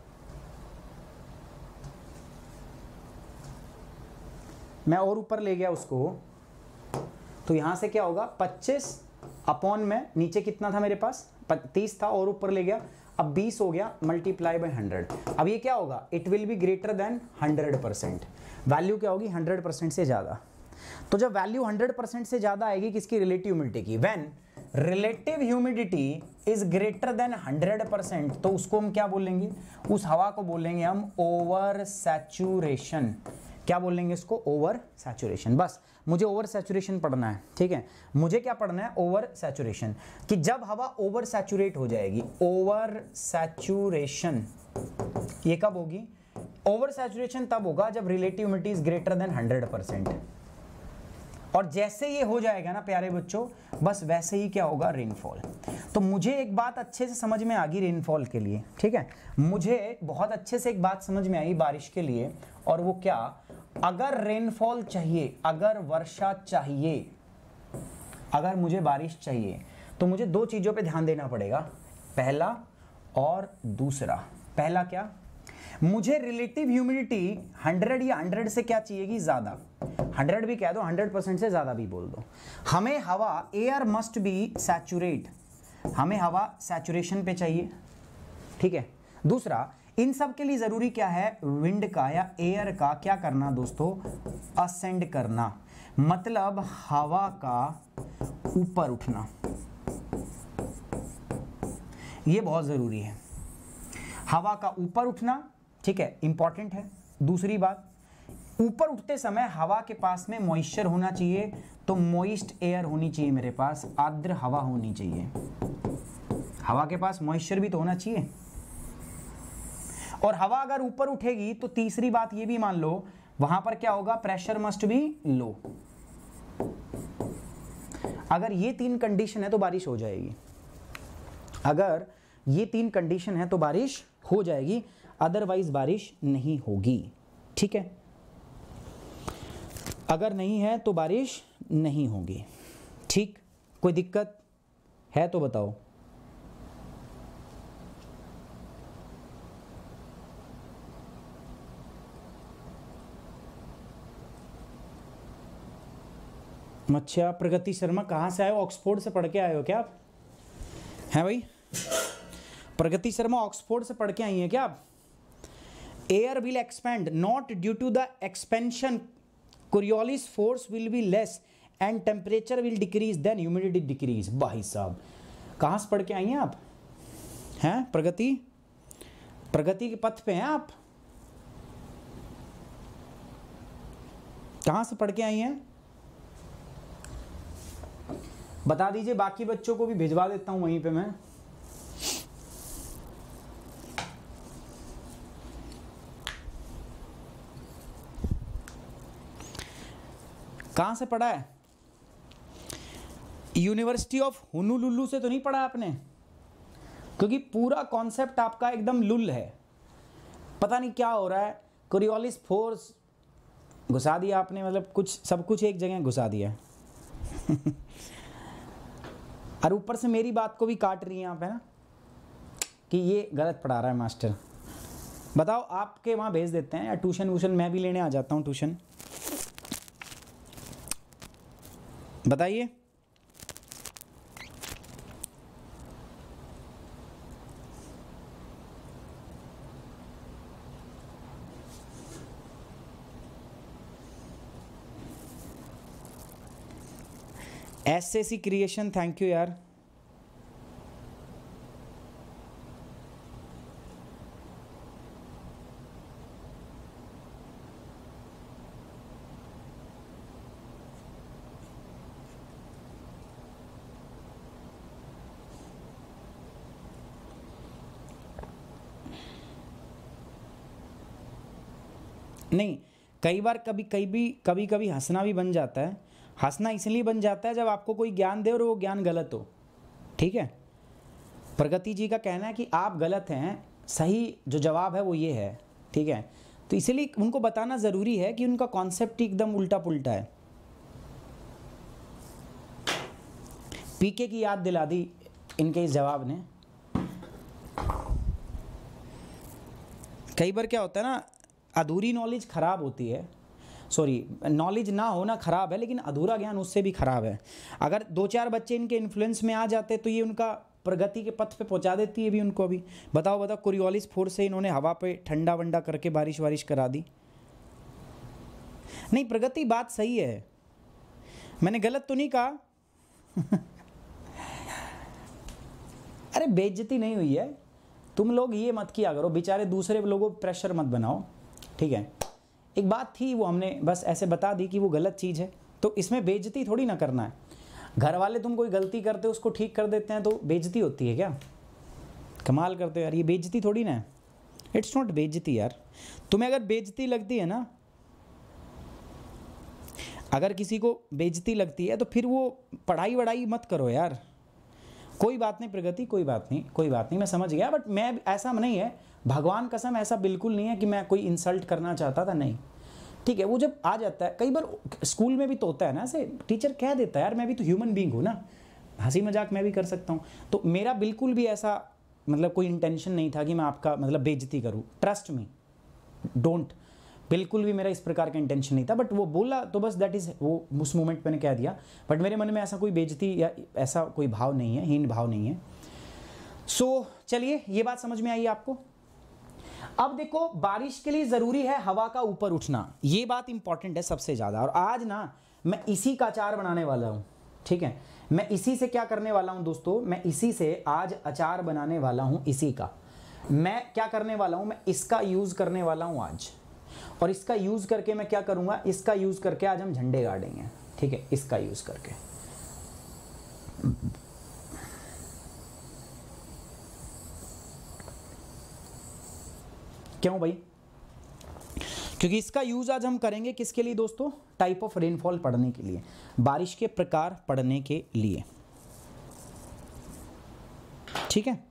मैं और ऊपर ले गया उसको, तो यहां से क्या होगा, 25 में नीचे कितना था मेरे पास, 30 था, और ऊपर ले गया, अब 20 हो गया, मल्टीप्लाई बाय 100। अब ये क्या होगा, it will be greater than 100%, value क्या होगी, 100% से ज्यादा। तो जब वैल्यू 100% से ज्यादा आएगी किसकी, रिलेटिव ह्यूमिडिटी की, when relative humidity is greater than 100%, तो उसको हम क्या बोलेंगे, उस हवा को बोलेंगे हम ओवर सैचुरेशन। क्या बोलेंगे इसको, ओवर सैचुरेशन। बस मुझे ओवर सैचुरेशन पढ़ना है, ठीक है, मुझे क्या पढ़ना है, ओवर सैचुरेशन, कि जब हवा ओवर सैचुरेट हो जाएगी, ओवर सैचुरेशन ये कब होगी, ओवर सैचुरेशन तब होगा जब relative humidity is greater than 100%। और जैसे ये हो जाएगा ना प्यारे बच्चों, बस वैसे ही क्या होगा, रेनफॉल। तो मुझे एक बात अच्छे से समझ में आ गई रेनफॉल के लिए, ठीक है, मुझे बहुत अच्छे से एक बात समझ में आई बारिश के लिए, और वो क्या, अगर रेनफॉल चाहिए, अगर वर्षा चाहिए, अगर मुझे बारिश चाहिए तो मुझे दो चीज़ों पे ध्यान देना पड़ेगा, पहला और दूसरा। पहला क्या, मुझे रिलेटिव ह्यूमिडिटी 100 या 100 से क्या चाहिएगी, ज़्यादा। 100 भी कह दो, 100% से ज़्यादा भी बोल दो। हमें हवा, एयर मस्ट बी सैचुरेट, हमें हवा सैचुरेशन पे चाहिए, ठीक है। दूसरा, इन सब के लिए ज़रूरी क्या है, विंड का या एयर का क्या करना दोस्तों, असेंड करना, मतलब हवा का ऊपर उठना, ये बहुत ज़रूरी है, हवा का ऊपर उठना, ठीक है, इंपॉर्टेंट है। दूसरी बात, ऊपर उठते समय हवा के पास में मॉइस्चर होना चाहिए, तो मॉइस्ट एयर होनी चाहिए मेरे पास, आर्द्र हवा होनी चाहिए। हवा के पास मॉइस्चर भी तो होना चाहिए। और हवा अगर ऊपर उठेगी तो तीसरी बात ये भी मान लो, वहां पर क्या होगा, प्रेशर मस्ट बी लो। अगर ये तीन कंडीशन है तो बारिश हो जाएगी, अगर ये तीन कंडीशन है तो बारिश हो जाएगी, अदरवाइज बारिश नहीं होगी, ठीक है। अगर नहीं है तो बारिश नहीं होगी, ठीक। कोई दिक्कत है तो बताओ। अच्छा, प्रगति शर्मा कहाँ से आए हो, ऑक्सफोर्ड से पढ़ के आए हो क्या आप, हैं भाई? प्रगति शर्मा ऑक्सफोर्ड से पढ़ के आई हैं क्या आप? Air will expand not due to the expansion, Coriolis force will be less and temperature will decrease then humidity decrease. भाई साहब, कहाँ से पढ़ के आई हैं आप, हैं? प्रगति, प्रगति के पथ पे हैं आप? कहाँ से पढ़ के आई हैं, बता दीजिए, बाकी बच्चों को भी भिजवा देता हूं वहीं पे मैं। कहां से पढ़ा है? यूनिवर्सिटी ऑफ होनोलुलु से तो नहीं पढ़ा आपने? क्योंकि पूरा कॉन्सेप्ट आपका एकदम लुल है, पता नहीं क्या हो रहा है। कोरियोलिस फोर्स घुसा दिया आपने, मतलब कुछ सब कुछ एक जगह घुसा दिया और ऊपर से मेरी बात को भी काट रही हैं आप, है ना, कि ये गलत पढ़ा रहा है मास्टर। बताओ, आपके वहाँ भेज देते हैं या ट्यूशन वूशन मैं भी लेने आ जाता हूँ ट्यूशन, बताइए। एसएससी क्रिएशन, थैंक यू यार। नहीं, कई बार कभी कभी हंसना भी बन जाता है। हंसना इसलिए बन जाता है जब आपको कोई ज्ञान दे और वो ज्ञान गलत हो, ठीक है। प्रगति जी का कहना है कि आप गलत हैं, सही जो जवाब है वो ये है, ठीक है। तो इसलिए उनको बताना ज़रूरी है कि उनका कॉन्सेप्ट एकदम उल्टा पुल्टा है। पीके की याद दिला दी इनके इस जवाब ने। कई बार क्या होता है ना, अधूरी नॉलेज ख़राब होती है, सॉरी, नॉलेज ना होना ख़राब है, लेकिन अधूरा ज्ञान उससे भी ख़राब है। अगर 2-4 बच्चे इनके इन्फ्लुएंस में आ जाते तो ये उनका प्रगति के पथ पे पहुंचा देती है भी उनको। अभी बताओ कोरियोलिस फोर्स से इन्होंने हवा पे ठंडा वंडा करके बारिश वारिश करा दी। नहीं, प्रगति बात सही है, मैंने गलत तो नहीं कहा अरे बेइज्जती नहीं हुई है, तुम लोग ये मत किया करो, बेचारे दूसरे लोगों पर प्रेशर मत बनाओ, ठीक है। एक बात थी, वो हमने बस ऐसे बता दी कि वो गलत चीज़ है, तो इसमें बेइज्जती थोड़ी ना करना है। घर वाले तुम कोई गलती करते हो उसको ठीक कर देते हैं तो बेइज्जती होती है क्या? कमाल करते हो यार, ये बेइज्जती थोड़ी ना है, इट्स नॉट बेइज्जती यार। तुम्हें अगर बेइज्जती लगती है ना, अगर किसी को बेइज्जती लगती है तो फिर वो पढ़ाई वढ़ाई मत करो यार। कोई बात नहीं प्रगति, कोई बात नहीं, कोई बात नहीं, मैं समझ गया। बट मैं ऐसा नहीं है, भगवान कसम ऐसा बिल्कुल नहीं है कि मैं कोई इंसल्ट करना चाहता था, नहीं। ठीक है, वो जब आ जाता है, कई बार स्कूल में भी तो होता है ना, ऐसे टीचर कह देता है यार मैं भी तो ह्यूमन बीइंग हूँ ना, हंसी मजाक मैं भी कर सकता हूँ। तो मेरा बिल्कुल भी ऐसा मतलब कोई इंटेंशन नहीं था कि मैं आपका मतलब बेइज्जती करूँ, ट्रस्ट मी, डोंट, बिल्कुल भी मेरा इस प्रकार का इंटेंशन नहीं था। बट वो बोला तो बस दैट इज़, वो उस मोमेंट मैंने कह दिया, बट मेरे मन में ऐसा कोई बेइज्जती या ऐसा कोई भाव नहीं है, हीन भाव नहीं है। सो चलिए, ये बात समझ में आई आपको। अब देखो, बारिश के लिए ज़रूरी है हवा का ऊपर उठना, ये बात इंपॉर्टेंट है सबसे ज़्यादा। और आज ना मैं इसी का अचार बनाने वाला हूँ, ठीक है, मैं इसी से क्या करने वाला हूँ दोस्तों, मैं इसी से आज अचार बनाने वाला हूँ। इसी का मैं क्या करने वाला हूँ, मैं इसका यूज़ करने वाला हूँ आज। और इसका यूज़ करके मैं क्या करूँगा, इसका यूज़ करके आज हम झंडे गाड़ेंगे, ठीक है, इसका यूज़ करके। क्यों भाई? क्योंकि इसका यूज आज हम करेंगे किसके लिए दोस्तों, टाइप ऑफ रेनफॉल पढ़ने के लिए, बारिश के प्रकार पढ़ने के लिए, ठीक है।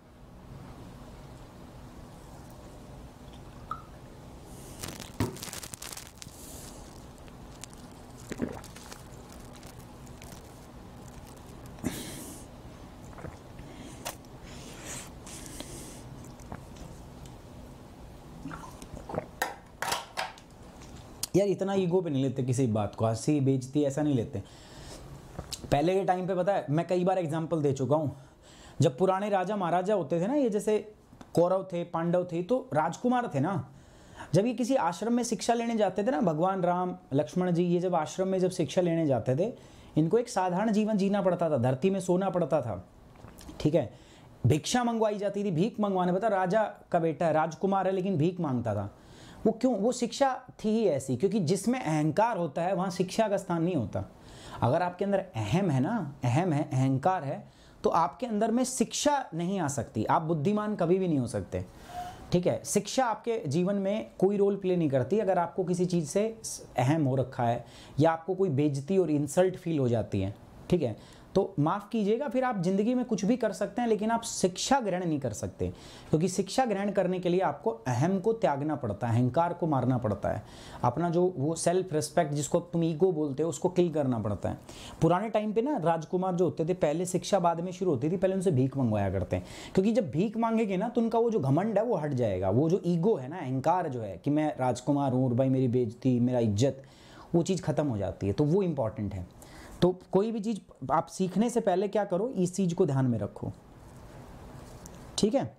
यार इतना ईगो पे नहीं लेते किसी बात को, हंसी बेइज्जती ऐसा नहीं लेते। पहले के टाइम पे पता है, मैं कई बार एग्जांपल दे चुका हूँ, जब पुराने राजा महाराजा होते थे ना, ये जैसे कौरव थे, पांडव थे, तो राजकुमार थे ना, जब ये किसी आश्रम में शिक्षा लेने जाते थे ना, भगवान राम लक्ष्मण जी ये जब आश्रम में जब शिक्षा लेने जाते थे, इनको एक साधारण जीवन जीना पड़ता था, धरती में सोना पड़ता था, ठीक है, भिक्षा मंगवाई जाती थी, भीख मंगवाने, पता राजा का बेटा है, राजकुमार है लेकिन भीख मांगता था। वो क्यों? वो शिक्षा थी ही ऐसी, क्योंकि जिसमें अहंकार होता है वहाँ शिक्षा का स्थान नहीं होता। अगर आपके अंदर अहम है ना, अहम है, अहंकार है, तो आपके अंदर में शिक्षा नहीं आ सकती, आप बुद्धिमान कभी भी नहीं हो सकते, ठीक है। शिक्षा आपके जीवन में कोई रोल प्ले नहीं करती अगर आपको किसी चीज़ से अहम हो रखा है या आपको कोई बेइज्जती और इंसल्ट फील हो जाती है, ठीक है, तो माफ़ कीजिएगा, फिर आप ज़िंदगी में कुछ भी कर सकते हैं लेकिन आप शिक्षा ग्रहण नहीं कर सकते, क्योंकि शिक्षा ग्रहण करने के लिए आपको अहम को त्यागना पड़ता है, अहंकार को मारना पड़ता है, अपना जो वो सेल्फ रिस्पेक्ट जिसको तुम ईगो बोलते हो उसको किल करना पड़ता है। पुराने टाइम पे ना राजकुमार जो होते थे, पहले शिक्षा बाद में शुरू होती थी, पहले उनसे भीख मंगवाया करते हैं, क्योंकि जब भीख मांगेंगे ना तो उनका वो जो घमंड है वो हट जाएगा, वो जो ईगो है ना, अहंकार जो है कि मैं राजकुमार हूँ और भाई मेरी बेइज्जती, मेरा इज्जत, वो चीज़ खत्म हो जाती है। तो वो इंपॉर्टेंट है। तो कोई भी चीज़ आप सीखने से पहले क्या करो, इस चीज़ को ध्यान में रखो, ठीक है।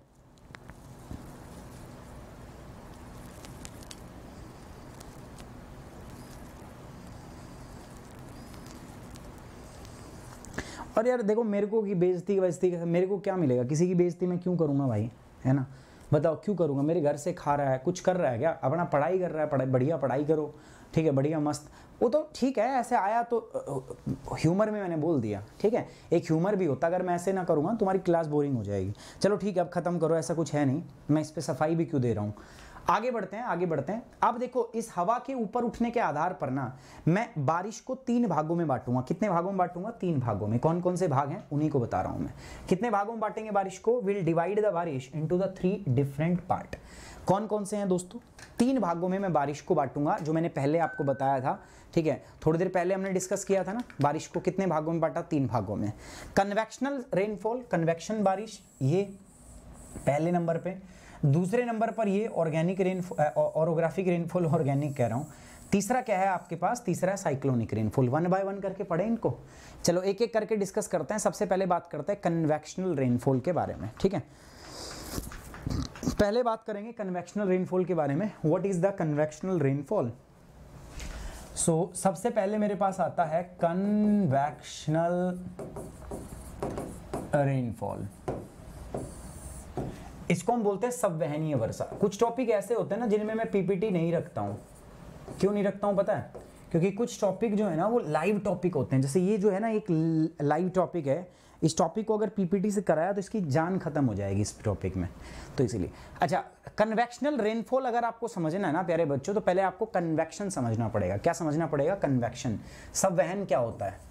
और यार देखो, मेरे को की बेइज्जती मेरे को क्या मिलेगा, किसी की बेइज्जती मैं क्यों करूँगा भाई, है ना, बताओ क्यों करूँगा? मेरे घर से खा रहा है, कुछ कर रहा है क्या, अपना पढ़ाई कर रहा है, बढ़िया पढ़ाई करो, ठीक है, बढ़िया मस्त, वो तो ठीक है, ऐसे आया तो ह्यूमर में मैंने बोल दिया, ठीक है, एक ह्यूमर भी होता, अगर मैं ऐसे ना करूँगा तुम्हारी क्लास बोरिंग हो जाएगी। चलो ठीक है, अब ख़त्म करो, ऐसा कुछ है नहीं, मैं इस पर सफाई भी क्यों दे रहा हूँ। आगे बढ़ते हैं, आगे बढ़ते हैं। अब देखो, इस हवा के ऊपर उठने के आधार पर ना मैं बारिश को 3 भागों में बांटूंगा। कितने भागों में बांटूंगा? 3 भागों में। कौन कौन से भाग हैं उन्हीं को बता रहा हूं मैं। कितने भागों में बांटेंगे बारिश को? Will divide the barish into the 3 different part. कौन कौन से हैं दोस्तों? 3 भागों में मैं बारिश को बांटूंगा, जो मैंने पहले आपको बताया था, ठीक है, थोड़ी देर पहले हमने डिस्कस किया था ना, बारिश को कितने भागों में बांटा? 3 भागों में। कन्वेक्शनल रेनफॉल, कन्वेक्शन बारिश, ये पहले नंबर पे। दूसरे नंबर पर ये organic rainfall, orographic rainfall, organic कह रहा हूँ। तीसरा क्या है आपके पास? तीसरा है साइक्लोनिक रेनफॉल। 1 बाय 1 करके पढ़े इनको। चलो एक एक करके डिस्कस करते हैं। सबसे पहले बात करते हैं कन्वेक्शनल रेनफॉल के बारे में, ठीक है। पहले बात करेंगे कन्वेक्शनल रेनफॉल के बारे में। What is the convectional rainfall? So सबसे पहले मेरे पास आता है कन्वेक्शनल रेनफॉल। इसको हम बोलते हैं संवहनीय वर्षा। कुछ टॉपिक ऐसे होते हैं ना जिनमें मैं पीपीटी नहीं रखता हूँ। क्यों नहीं रखता हूँ पता है? क्योंकि कुछ टॉपिक जो है ना वो लाइव टॉपिक होते हैं। जैसे ये जो है ना एक लाइव टॉपिक है, इस टॉपिक को अगर पीपीटी से कराया तो इसकी जान खत्म हो जाएगी इस टॉपिक में, तो इसलिए। अच्छा, कन्वेक्शनल रेनफॉल अगर आपको समझना है ना प्यारे बच्चों, तो पहले आपको कन्वेक्शन समझना पड़ेगा। क्या समझना पड़ेगा? कन्वेक्शन। संवहन क्या होता है?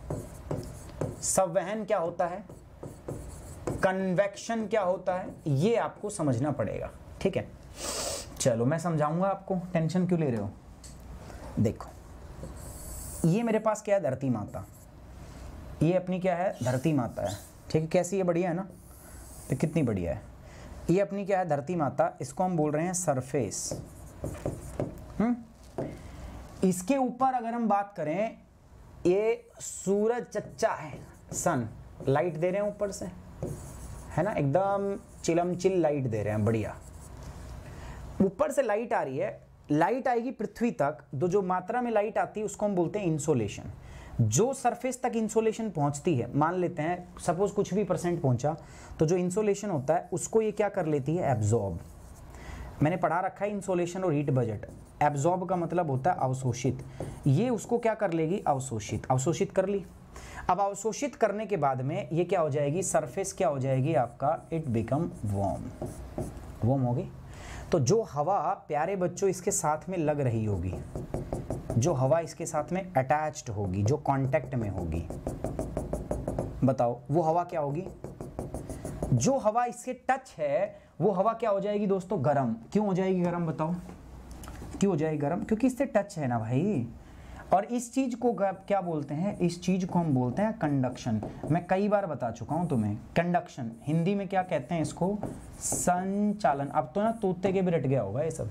संवहन क्या होता है? कन्वेक्शन क्या होता है? ये आपको समझना पड़ेगा, ठीक है। चलो मैं समझाऊंगा आपको, टेंशन क्यों ले रहे हो। देखो ये मेरे पास क्या है, धरती माता, ये अपनी क्या है, धरती माता है, ठीक है। कैसी है, बढ़िया है ना, तो कितनी बढ़िया है। ये अपनी क्या है, धरती माता, इसको हम बोल रहे हैं सरफेस। इसके ऊपर अगर हम बात करें, ये सूरज चच्चा है, सन, लाइट दे रहे हैं ऊपर से, है ना, एकदम चिलम-चिल लाइट दे रहे हैं, बढ़िया। ऊपर से लाइट आ रही है, लाइट आएगी पृथ्वी तक, तो जो मात्रा में लाइट आती है उसको हम बोलते हैं इंसोलेशन। जो सरफेस तक इंसोलेशन पहुंचती है, मान लेते हैं सपोज कुछ भी % पहुंचा, तो जो इंसोलेशन होता है उसको ये क्या कर लेती है, एब्जॉर्ब। मैंने पढ़ा रखा है इंसोलेशन और हीट बजट। एब्जॉर्ब का मतलब होता है अवशोषित, ये उसको क्या कर लेगी, अवशोषित, अवशोषित कर ली। अब अवशोषित करने के बाद में ये क्या हो जाएगी, सरफेस क्या हो जाएगी आपका, इट बिकम वार्म, वार्म होगी। तो जो हवा प्यारे बच्चों इसके साथ में लग रही होगी, जो हवा इसके साथ में अटैच्ड होगी, जो कांटेक्ट में होगी, बताओ वो हवा क्या होगी, जो हवा इसके टच है वो हवा क्या हो जाएगी दोस्तों, गरम। क्यों हो जाएगी गरम, बताओ क्यों हो जाएगी गरम, क्योंकि इससे टच है ना भाई। और इस चीज को क्या बोलते हैं, इस चीज को हम बोलते हैं कंडक्शन। मैं कई बार बता चुका हूं तुम्हें, कंडक्शन हिंदी में क्या कहते हैं इसको, संचालन। अब तो ना तोते के भी रट गया होगा ये सब।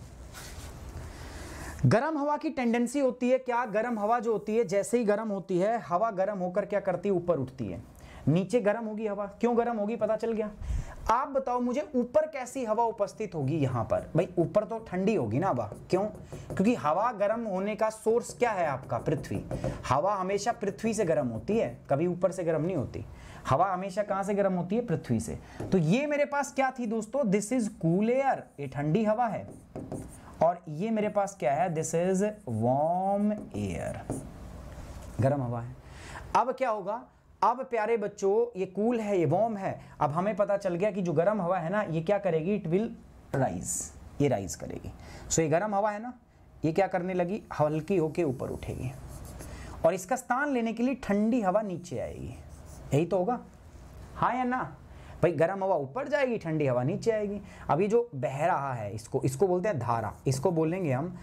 गर्म हवा की टेंडेंसी होती है क्या, गर्म हवा जो होती है, जैसे ही गर्म होती है हवा, गर्म होकर क्या करती है, ऊपर उठती है। नीचे गर्म होगी हवा, क्यों गर्म होगी पता चल गया। आप बताओ मुझे ऊपर कैसी हवा उपस्थित होगी यहाँ पर, भाई ऊपर तो ठंडी होगी ना हवा, क्यों, क्योंकि हवा गर्म होने का सोर्स क्या है आपका, पृथ्वी। हवा हमेशा पृथ्वी से गर्म होती है, कभी ऊपर से गर्म नहीं होती। हवा हमेशा कहाँ से गर्म होती है, पृथ्वी से। तो ये मेरे पास क्या थी दोस्तों, दिस इज कूल एयर, ये ठंडी हवा है। और ये मेरे पास क्या है, दिस इज वार्म एयर, गर्म हवा है। अब क्या होगा, अब प्यारे बच्चों ये कूल है, ये वार्म है। अब हमें पता चल गया कि जो गर्म हवा है ना, ये क्या करेगी, इट विल राइज, ये राइज करेगी। सो ये गर्म हवा है ना, ये क्या करने लगी, हल्की होके ऊपर उठेगी, और इसका स्थान लेने के लिए ठंडी हवा नीचे आएगी। यही तो होगा, हाँ या ना भाई। गर्म हवा ऊपर जाएगी, ठंडी हवा नीचे आएगी। अभी जो बह रहा है इसको बोलते हैं धारा, इसको बोलेंगे हम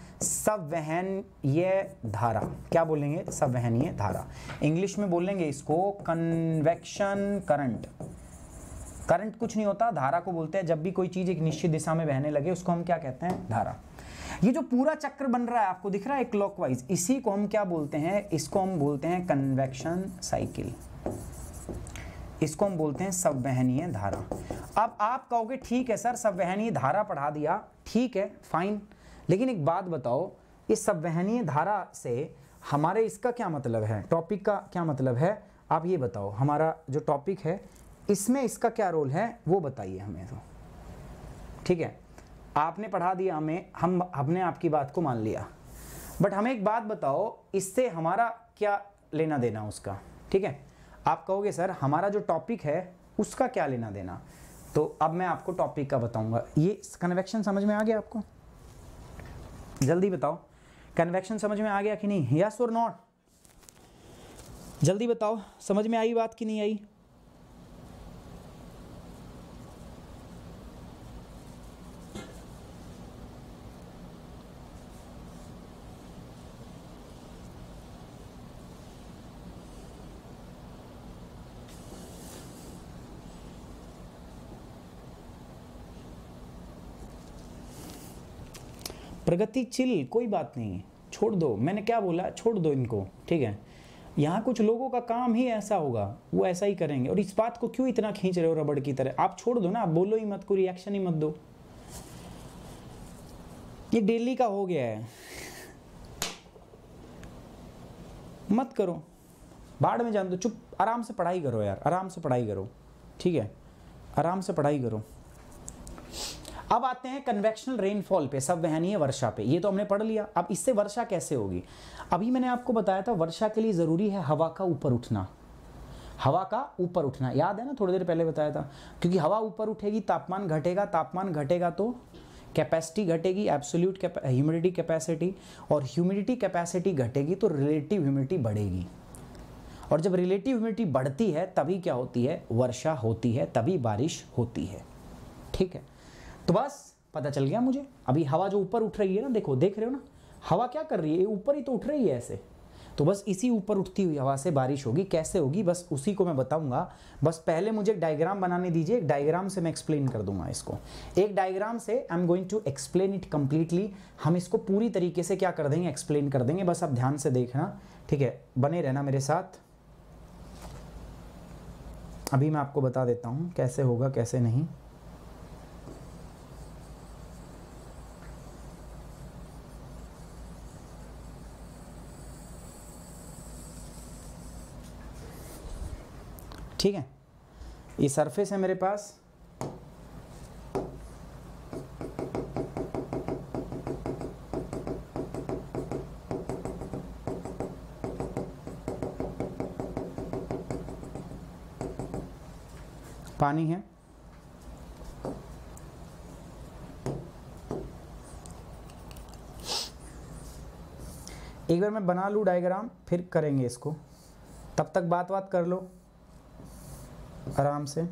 संवहनीय धारा। क्या बोलेंगे, संवहनीय धारा। इंग्लिश में बोलेंगे इसको कन्वेक्शन करंट। करंट कुछ नहीं होता, धारा को बोलते हैं जब भी कोई चीज एक निश्चित दिशा में बहने लगे, उसको हम क्या कहते हैं, धारा। ये जो पूरा चक्र बन रहा है आपको दिख रहा है क्लॉकवाइज, इसी को हम क्या बोलते हैं, इसको हम बोलते हैं कन्वेक्शन साइकिल, इसको हम बोलते हैं संवहनीय धारा। अब आप कहोगे ठीक है सर, संवहनीय धारा पढ़ा दिया, ठीक है फाइन, लेकिन एक बात बताओ, इस संवहनीय धारा से हमारे इसका क्या मतलब है, टॉपिक का क्या मतलब है, आप ये बताओ। हमारा जो टॉपिक है इसमें इसका क्या रोल है वो बताइए हमें तो, ठीक है। आपने पढ़ा दिया हमें, हमने आपकी बात को मान लिया, बट हमें एक बात बताओ, इससे हमारा क्या लेना देना उसका, ठीक है। आप कहोगे सर हमारा जो टॉपिक है उसका क्या लेना देना, तो अब मैं आपको टॉपिक का बताऊंगा। ये कन्वेक्शन समझ में आ गया आपको, जल्दी बताओ, कन्वेक्शन समझ में आ गया कि नहीं, यस और नॉट, जल्दी बताओ, समझ में आई बात कि नहीं आई। प्रगति चिल, कोई बात नहीं, छोड़ दो, मैंने क्या बोला, छोड़ दो इनको, ठीक है। यहाँ कुछ लोगों का काम ही ऐसा होगा, वो ऐसा ही करेंगे। और इस बात को क्यों इतना खींच रहे हो रबड़ की तरह, आप छोड़ दो ना, आप बोलो ही मत, कोई रिएक्शन ही मत दो, ये डेली का हो गया है, मत करो, बाढ़ में जान दो, चुप, आराम से पढ़ाई करो यार, आराम से पढ़ाई करो, ठीक है, आराम से पढ़ाई करो। अब आते हैं कन्वेक्शनल रेनफॉल पे, संवहनीय वर्षा पे, ये तो हमने पढ़ लिया। अब इससे वर्षा कैसे होगी, अभी मैंने आपको बताया था वर्षा के लिए जरूरी है हवा का ऊपर उठना, हवा का ऊपर उठना, याद है ना, थोड़ी देर पहले बताया था। क्योंकि हवा ऊपर उठेगी तापमान घटेगा, तापमान घटेगा तो कैपेसिटी घटेगी, एब्सोल्यूट ह्यूमिडिटी कैपेसिटी, और ह्यूमिडिटी कैपेसिटी घटेगी तो रिलेटिव ह्यूमिडिटी बढ़ेगी, और जब रिलेटिव ह्यूमिडिटी बढ़ती है तभी क्या होती है, वर्षा होती है, तभी बारिश होती है, ठीक है। तो बस पता चल गया मुझे। अभी हवा जो ऊपर उठ रही है ना, देखो, देख रहे हो ना, हवा क्या कर रही है, ऊपर ही तो उठ रही है ऐसे, तो बस इसी ऊपर उठती हुई हवा से बारिश होगी। कैसे होगी बस उसी को मैं बताऊंगा। बस पहले मुझे एक डायग्राम बनाने दीजिए, एक डायग्राम से मैं एक्सप्लेन कर दूंगा इसको। एक डायग्राम से I am going to explain it completely. हम इसको पूरी तरीके से क्या कर देंगे, एक्सप्लेन कर देंगे। बस आप ध्यान से देखना, ठीक है, बने रहना मेरे साथ। अभी मैं आपको बता देता हूं कैसे होगा कैसे नहीं। ठीक है, ये सरफेस है मेरे पास, पानी है, एक बार मैं बना लूँ डायग्राम फिर करेंगे इसको, तब तक बात कर लो आराम से।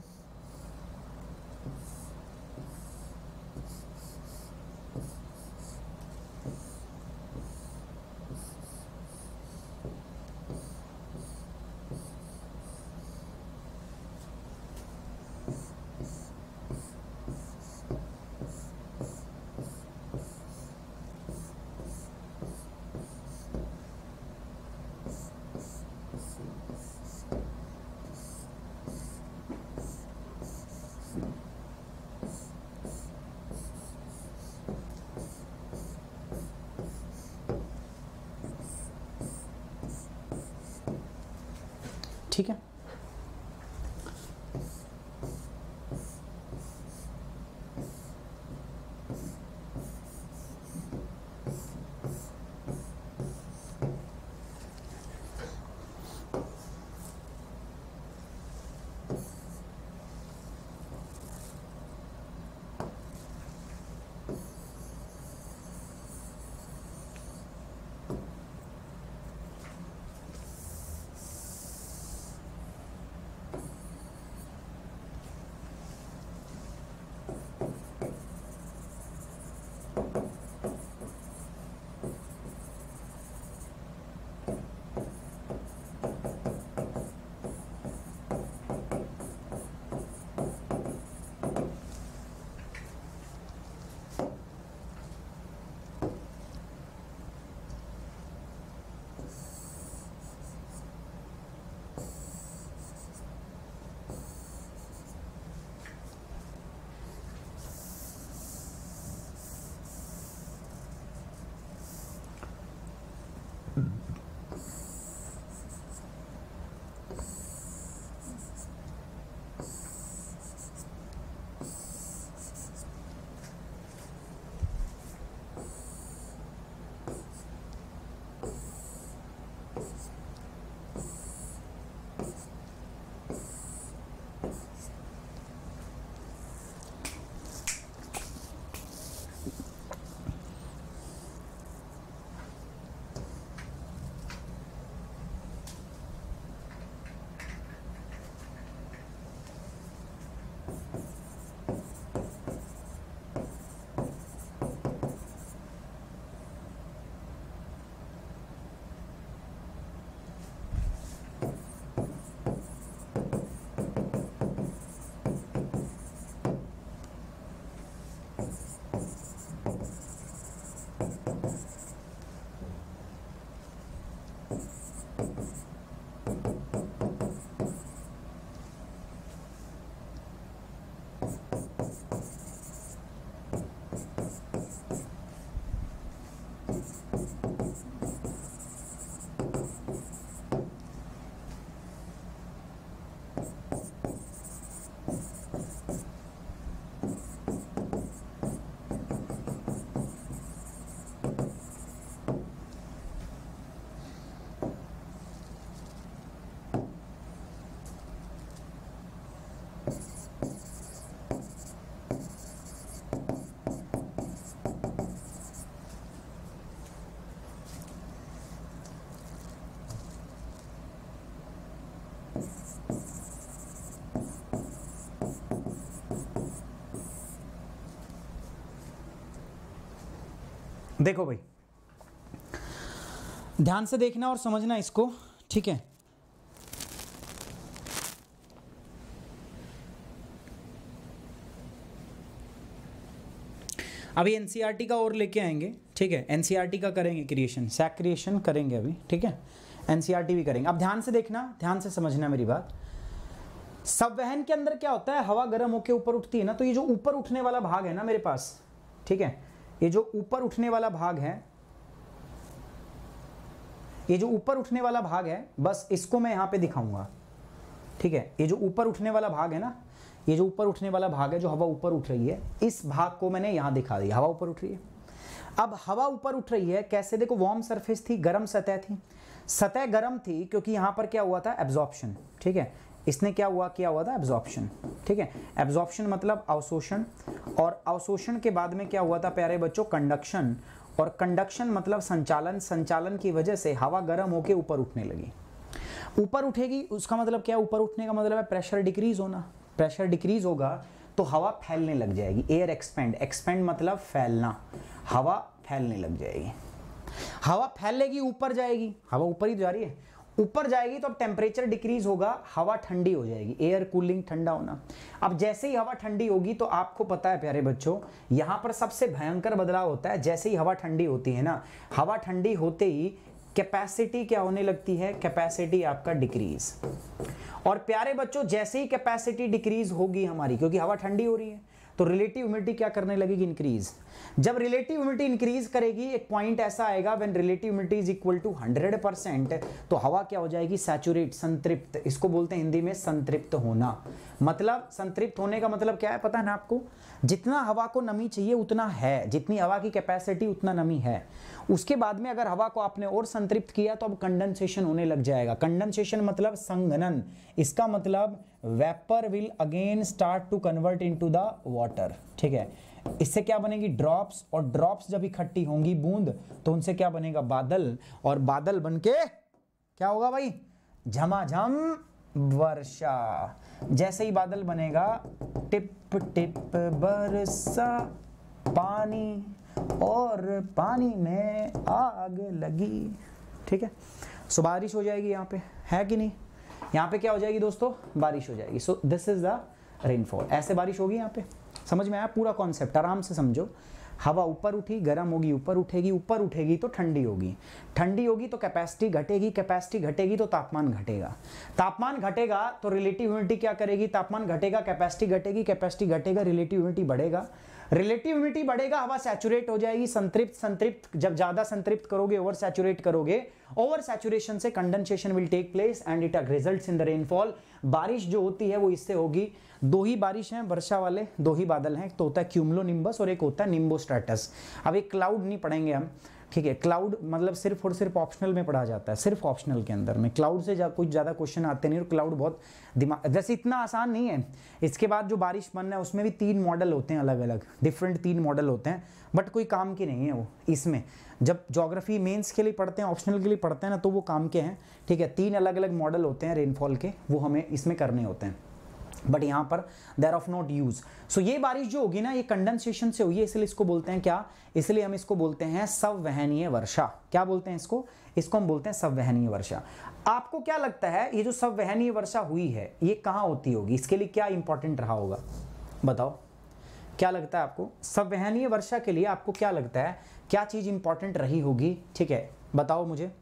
ठीक है, देखो भाई ध्यान से देखना और समझना इसको, ठीक है। अभी एनसीईआरटी का और लेके आएंगे, ठीक है। एनसीईआरटी का करेंगे क्रिएशन, सैक क्रिएशन करेंगे अभी, ठीक है। एनसीईआरटी भी करेंगे। अब ध्यान से देखना, ध्यान से समझना मेरी बात। संवहन के अंदर क्या होता है, हवा गर्म होकर ऊपर उठती है ना, तो ये जो ऊपर उठने वाला भाग है ना मेरे पास, ठीक है, ये जो ऊपर उठने वाला भाग है, ये जो ऊपर उठने वाला भाग है, बस इसको मैं यहां पे दिखाऊंगा, ठीक है। ये जो ऊपर उठने वाला भाग है ना, ये जो ऊपर उठने वाला भाग है, जो हवा ऊपर उठ रही है, इस भाग को मैंने यहां दिखा दिया, हवा ऊपर उठ रही है। अब हवा ऊपर उठ रही है कैसे, देखो वार्म सरफेस थी, गर्म सतह थी, सतह गर्म थी क्योंकि यहां पर क्या हुआ था, एब्जॉर्प्शन, ठीक है। इसने क्या हुआ था, एब्जॉर्प्शन, ठीक है। एब्जॉर्प्शन मतलब अवशोषण, और अवशोषण के बाद में क्या हुआ था प्यारे बच्चों, कंडक्शन, और कंडक्शन मतलब संचालन, संचालन की वजह से हवा गर्म होकर ऊपर उठने लगी। ऊपर उठेगी उसका मतलब क्या, ऊपर उठने का मतलब है प्रेशर डिक्रीज होना। प्रेशर डिक्रीज होगा तो हवा फैलने लग जाएगी, एयर एक्सपेंड, एक्सपेंड मतलब फैलना, हवा फैलने लग जाएगी। हवा फैलेगी, ऊपर जाएगी, हवा ऊपर ही जा रही है, ऊपर जाएगी तो अब टेम्परेचर डिक्रीज होगा, हवा ठंडी हो जाएगी, एयर कूलिंग, ठंडा होना। अब जैसे ही हवा ठंडी होगी तो आपको पता है प्यारे बच्चों, यहां पर सबसे भयंकर बदलाव होता है। जैसे ही हवा ठंडी होती है ना, हवा ठंडी होते ही कैपेसिटी क्या होने लगती है, कैपेसिटी आपका डिक्रीज। और प्यारे बच्चों जैसे ही कैपेसिटी डिक्रीज होगी हमारी, क्योंकि हवा ठंडी हो रही है, तो रिलेटिव ह्यूमिडिटी क्या करने लगेगी, इंक्रीज। जब रिलेटिव ह्यूमिडिटी इंक्रीज करेगी, एक पॉइंट ऐसा आएगा when relative humidity is equal to 100%, तो हवा क्या हो जाएगी, सैचुरेट, संतृप्त। इसको बोलते हैं हिंदी में संतृप्त होना। मतलब संतृप्त होने का मतलब क्या है पता है ना आपको, जितना हवा को नमी चाहिए उतना है, जितनी हवा की कैपेसिटी उतना नमी है। उसके बाद में अगर हवा को आपने और संतृप्त किया तो अब कंडेंसेशन होने लग जाएगा। कंडेंसेशन मतलब संघनन, इसका मतलब vapour will again start to convert into the water, ठीक है। इससे क्या बनेगी, ड्रॉप्स, और ड्रॉप्स जब इकट्ठी होंगी बूंद तो उनसे क्या बनेगा, बादल, और बादल बनके क्या होगा भाई, झमाझम वर्षा। जैसे ही बादल बनेगा, टिप टिप बरसा पानी और पानी में आग लगी, ठीक है। सो बारिश हो जाएगी यहाँ पे, है कि नहीं, यहाँ पे क्या हो जाएगी दोस्तों, बारिश हो जाएगी। So this is the rainfall, ऐसे बारिश होगी यहाँ पे। समझ में आया पूरा कॉन्सेप्ट, आराम से समझो। हवा ऊपर उठी, गर्म होगी, ऊपर उठेगी, ऊपर उठेगी तो ठंडी होगी, ठंडी होगी तो कैपेसिटी घटेगी, कैपेसिटी घटेगी तो तापमान घटेगा, तापमान घटेगा तो रिलेटिव ह्यूमिडिटी क्या करेगी, तापमान घटेगा, कैपेसिटी घटेगी, कैपेसिटी घटेगा, रिलेटिव ह्यूमिडिटी बढ़ेगा, रिलेटिव ह्यूमिडिटी बढ़ेगा, हवा सैचुरेट हो जाएगी, संतृप्त, संतृप्त जब ज्यादा संतृप्त करोगे, ओवर सैचुरेट करोगे, ओवर सैचुरेशन से condensation will take place and it results in the rainfall. बारिश जो होती है वो इससे होगी। दो ही बारिश हैं वर्षा वाले, दो ही बादल हैं, एक तो होता है क्यूमुलोनिम्बस और एक होता है निम्बोस्ट्रेटस। अब एक क्लाउड नहीं पढ़ेंगे हम, ठीक है। क्लाउड मतलब सिर्फ और सिर्फ ऑप्शनल में पढ़ा जाता है, सिर्फ ऑप्शनल के अंदर में क्लाउड से कुछ ज़्यादा क्वेश्चन आते नहीं, और क्लाउड बहुत दिमाग, वैसे इतना आसान नहीं है। इसके बाद जो बारिश बनना है उसमें भी 3 मॉडल होते हैं, अलग अलग डिफरेंट 3 मॉडल होते हैं, बट कोई काम की नहीं है वो। इसमें जब ज्योग्राफी मेंस के लिए पढ़ते हैं, ऑप्शनल के लिए पढ़ते हैं ना, तो वो काम के हैं, ठीक है। 3 अलग अलग मॉडल होते हैं रेनफॉल के, वो हमें इसमें करने होते हैं, बट यहाँ पर there of not use. So ये बारिश जो होगी ना, ये कंडेंसेशन से हुई है, इसलिए इसको बोलते हैं क्या, इसलिए हम इसको बोलते हैं संवहनीय वर्षा। क्या बोलते हैं इसको, इसको हम बोलते हैं संवहनीय वर्षा। आपको क्या लगता है ये जो संवहनीय वर्षा हुई है ये कहाँ होती होगी, इसके लिए क्या इंपॉर्टेंट रहा होगा, बताओ क्या लगता है आपको, संवहनीय वर्षा के लिए आपको क्या लगता है, क्या चीज इंपॉर्टेंट रही होगी, ठीक है, बताओ मुझे,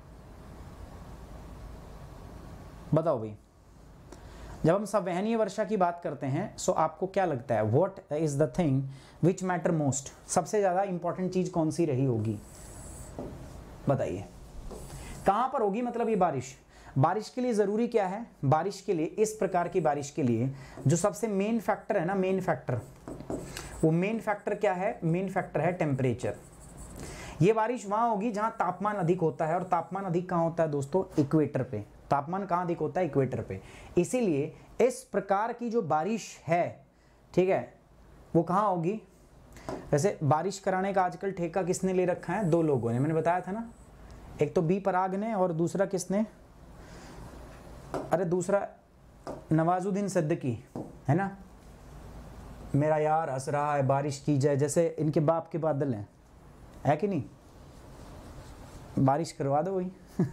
बताओ भाई। जब हम संवहनीय वर्षा की बात करते हैं, सो आपको क्या लगता है, what is the thing which matter most, सबसे ज्यादा इंपॉर्टेंट चीज कौन सी रही होगी, बताइए कहां पर होगी, मतलब ये बारिश, बारिश के लिए जरूरी क्या है, बारिश के लिए, इस प्रकार की बारिश के लिए जो सबसे मेन फैक्टर है ना, मेन फैक्टर, वो मेन फैक्टर क्या है, मेन फैक्टर है टेम्परेचर। ये बारिश वहां होगी जहां तापमान अधिक होता है, और तापमान अधिक कहां होता है दोस्तों, इक्वेटर पे। तापमान कहां अधिक होता है, इक्वेटर पे। इसीलिए इस प्रकार की जो बारिश है, ठीक है, वो कहां होगी। वैसे बारिश कराने का आजकल ठेका किसने ले रखा है, 2 लोगों ने, मैंने बताया था ना, एक तो बी पराग ने और दूसरा किसने, अरे दूसरा नवाजुद्दीन सिद्दीकी है ना। मेरा यार हंस रहा है, बारिश की जाए, जैसे इनके बाप के बादल हैं, है कि नहीं। बारिश करवा दो वही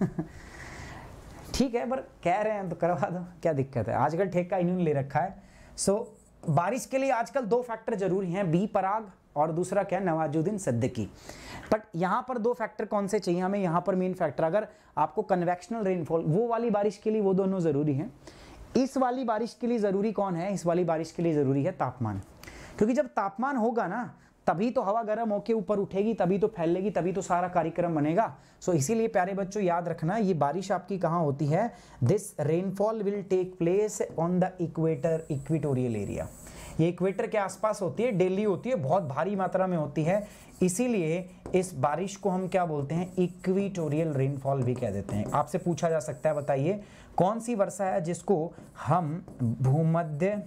ठीक है, पर कह रहे हैं तो करवा दो, क्या दिक्कत है, आजकल ठेका इन्होंने ले रखा है। सो बारिश के लिए आजकल 2 फैक्टर जरूरी हैं, बी पराग और दूसरा क्या है, नवाजुद्दीन सिद्दीकी। बट यहाँ पर 2 फैक्टर कौन से चाहिए हमें, यहाँ पर मेन फैक्टर अगर आपको कन्वेक्शनल रेनफॉल, वो वाली बारिश के लिए वो दोनों जरूरी हैं। इस वाली बारिश के लिए जरूरी कौन है, इस वाली बारिश के लिए जरूरी है तापमान, क्योंकि जब तापमान होगा ना तभी तो हवा गर्म होके ऊपर उठेगी, तभी तो फैलेगी, तभी तो सारा कार्यक्रम बनेगा। सो इसीलिए प्यारे बच्चों याद रखना, ये बारिश आपकी कहाँ होती है, this rainfall will take place on the equator, equatorial area. ये इक्वेटर के आसपास होती है, डेली होती है, बहुत भारी मात्रा में होती है, इसीलिए इस बारिश को हम क्या बोलते हैं, इक्वेटोरियल रेनफॉल भी कह देते हैं। आपसे पूछा जा सकता है, बताइए कौन सी वर्षा है जिसको हम भूमध्य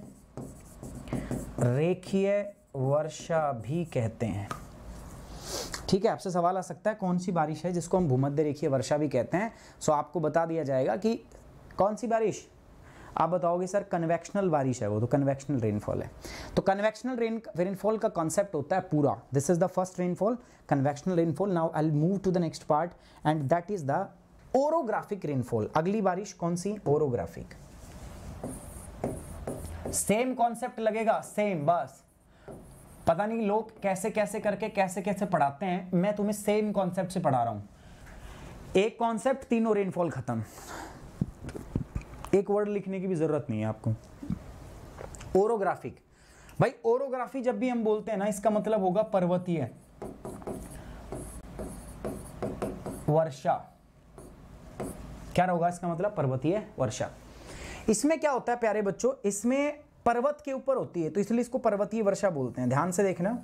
रेखीय वर्षा भी कहते हैं। ठीक है, आपसे सवाल आ सकता है कौन सी बारिश है जिसको हम भूमध्य रेखीय वर्षा भी कहते हैं। सो आपको बता दिया जाएगा कि कौन सी बारिश, आप बताओगे सर कन्वेक्शनल बारिश है वो, तो कन्वेक्शनल रेनफॉल है। तो कन्वेक्शनल रेनफॉल का कॉन्सेप्ट होता है पूरा, this is the first rainfall, convectional rainfall. Now I will move to the next part and that is the orographic rainfall. अगली बारिश कौन सी, ओरोग्राफिक। सेम कॉन्सेप्ट लगेगा, सेम, बस पता नहीं लोग कैसे कैसे करके कैसे कैसे पढ़ाते हैं, मैं तुम्हें सेम कॉन्सेप्ट से पढ़ा रहा हूं। एक कॉन्सेप्ट, तीनों रेनफॉल खत्म, एक वर्ड लिखने की भी जरूरत नहीं है आपको। ओरोग्राफिक, भाई ओरोग्राफी जब भी हम बोलते हैं ना, इसका मतलब होगा पर्वतीय वर्षा। क्या होगा इसका मतलब, पर्वतीय वर्षा। इसमें क्या होता है प्यारे बच्चों, इसमें पर्वत के ऊपर होती है, तो इसलिए इसको पर्वतीय वर्षा बोलते हैं। ध्यान से देखना,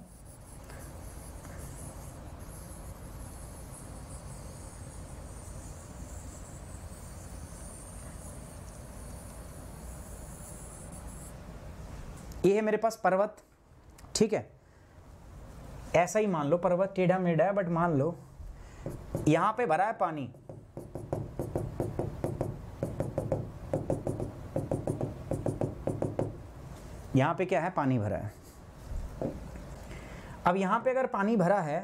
ये है मेरे पास पर्वत, ठीक है, ऐसा ही मान लो, पर्वत टेढ़ा मेढ़ा है बट मान लो यहां पे भरा है पानी, यहां पे क्या है, पानी भरा है। अब यहां पे अगर पानी भरा है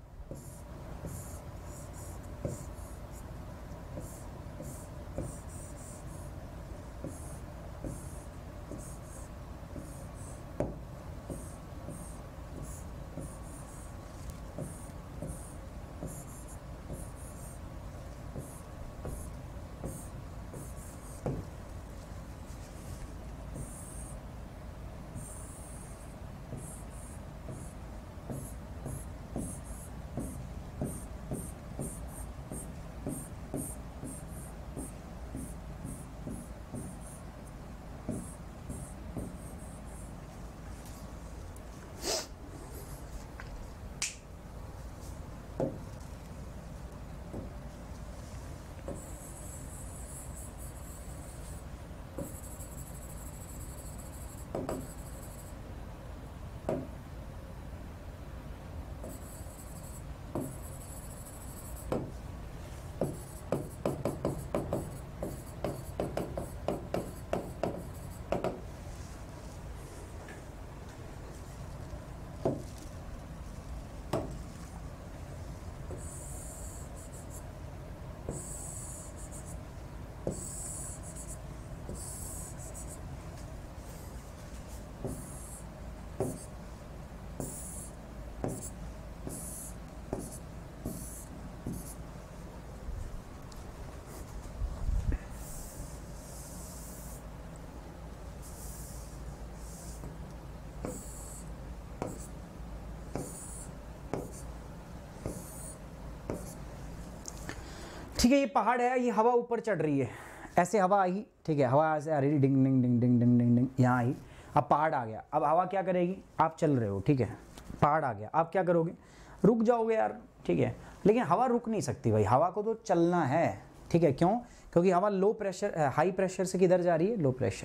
ठीक है, ये पहाड़ है, ये हवा ऊपर चढ़ रही है, ऐसे हवा आई, ठीक है, हवा ऐसे आ रही, डिंग डिंग डिंग डिंग डिंग डिंग डिंग, यहाँ आई, अब पहाड़ आ गया। अब हवा क्या करेगी, आप चल रहे हो, ठीक है, पहाड़ आ गया, आप क्या करोगे, रुक जाओगे यार, ठीक है, लेकिन हवा रुक नहीं सकती भाई, हवा को तो चलना है, ठीक है, क्यों, क्योंकि हवा लो प्रेशर, हाई प्रेशर से किधर जा रही है, लो प्रेशर।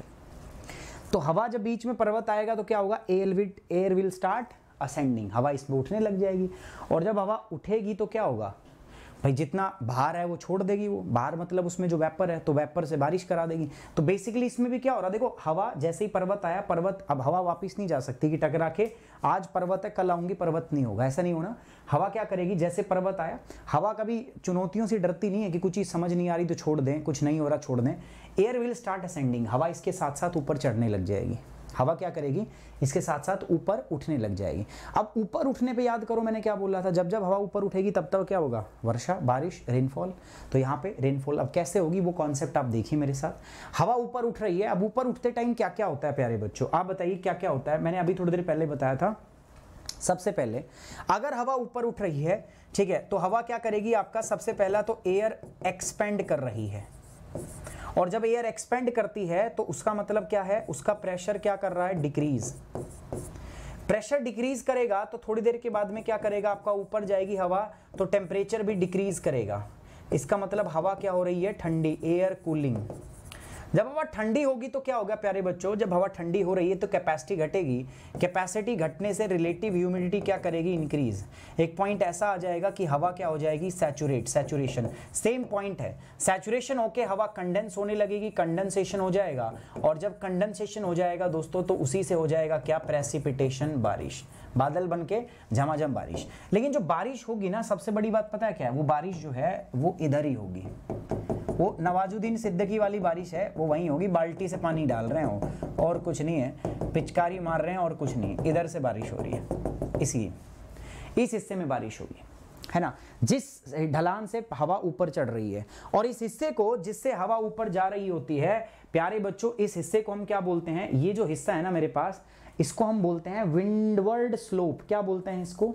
तो हवा जब बीच में पर्वत आएगा तो क्या होगा, एयर विल स्टार्ट असेंडिंग, हवा इसमें उठने लग जाएगी, और जब हवा उठेगी तो क्या होगा, भाई जितना भार है वो छोड़ देगी, वो भार मतलब उसमें जो वेपर है, तो वेपर से बारिश करा देगी। तो बेसिकली इसमें भी क्या हो रहा है, देखो हवा जैसे ही पर्वत आया, पर्वत अब हवा वापस नहीं जा सकती कि टकरा के आज पर्वत है कल आऊंगी पर्वत नहीं होगा, ऐसा नहीं होना। हवा क्या करेगी, जैसे पर्वत आया, हवा कभी चुनौतियों से डरती नहीं है कि कुछ चीज समझ नहीं आ रही तो छोड़ दें, कुछ नहीं हो रहा छोड़ दें। एयर विल स्टार्ट असेंडिंग, हवा इसके साथ साथ ऊपर चढ़ने लग जाएगी। हवा क्या करेगी, इसके साथ साथ ऊपर उठने लग जाएगी। अब ऊपर उठने पे याद करो मैंने क्या बोला था, जब जब हवा ऊपर उठेगी तब तब क्या होगा, वर्षा, बारिश, रेनफॉल। तो यहाँ पे रेनफॉल अब कैसे होगी वो कॉन्सेप्ट आप देखिए मेरे साथ। हवा ऊपर उठ रही है, अब ऊपर उठते टाइम क्या क्या होता है प्यारे बच्चों, आप बताइए क्या क्या होता है। मैंने अभी थोड़ी देर पहले बताया था। सबसे पहले अगर हवा ऊपर उठ रही है, ठीक है, तो हवा क्या करेगी आपका, सबसे पहला तो एयर एक्सपेंड कर रही है, और जब एयर एक्सपेंड करती है तो उसका मतलब क्या है, उसका प्रेशर क्या कर रहा है, डिक्रीज। प्रेशर डिक्रीज करेगा तो थोड़ी देर के बाद में क्या करेगा, आपका ऊपर जाएगी हवा तो टेम्परेचर भी डिक्रीज करेगा। इसका मतलब हवा क्या हो रही है, ठंडी, एयर कूलिंग। जब हवा ठंडी होगी तो क्या होगा प्यारे बच्चों, जब हवा ठंडी हो रही है तो कैपेसिटी घटेगी, कैपेसिटी घटने से रिलेटिव ह्यूमिडिटी क्या करेगी, इंक्रीज। एक पॉइंट ऐसा आ जाएगा कि हवा क्या हो जाएगी, सैचुरेशन। सेम पॉइंट है, सैचुरेशन होके हवा कंडेंस होने लगेगी, कंडेंसेशन हो जाएगा, और जब कंडेंसेशन हो जाएगा दोस्तों तो उसी से हो जाएगा क्या, प्रेसिपिटेशन, बारिश, बादल बन के झमाझम बारिश। लेकिन जो बारिश होगी ना, सबसे बड़ी बात पता है क्या है, वो बारिश जो है वो इधर ही होगी, वो नवाजुद्दीन सिद्दीकी वाली बारिश है, वो वहीं होगी, बाल्टी से पानी डाल रहे हो और कुछ नहीं है, पिचकारी मार रहे हैं और कुछ नहीं, इधर से बारिश हो रही है, इस हिस्से में बारिश होगी, है ना, जिस ढलान से हवा ऊपर चढ़ रही है। और इस हिस्से को, जिससे हवा ऊपर जा रही होती है प्यारे बच्चों, इस हिस्से को हम क्या बोलते हैं, ये जो हिस्सा है ना मेरे पास, इसको हम बोलते हैं विंडवर्ड स्लोप। क्या बोलते हैं इसको,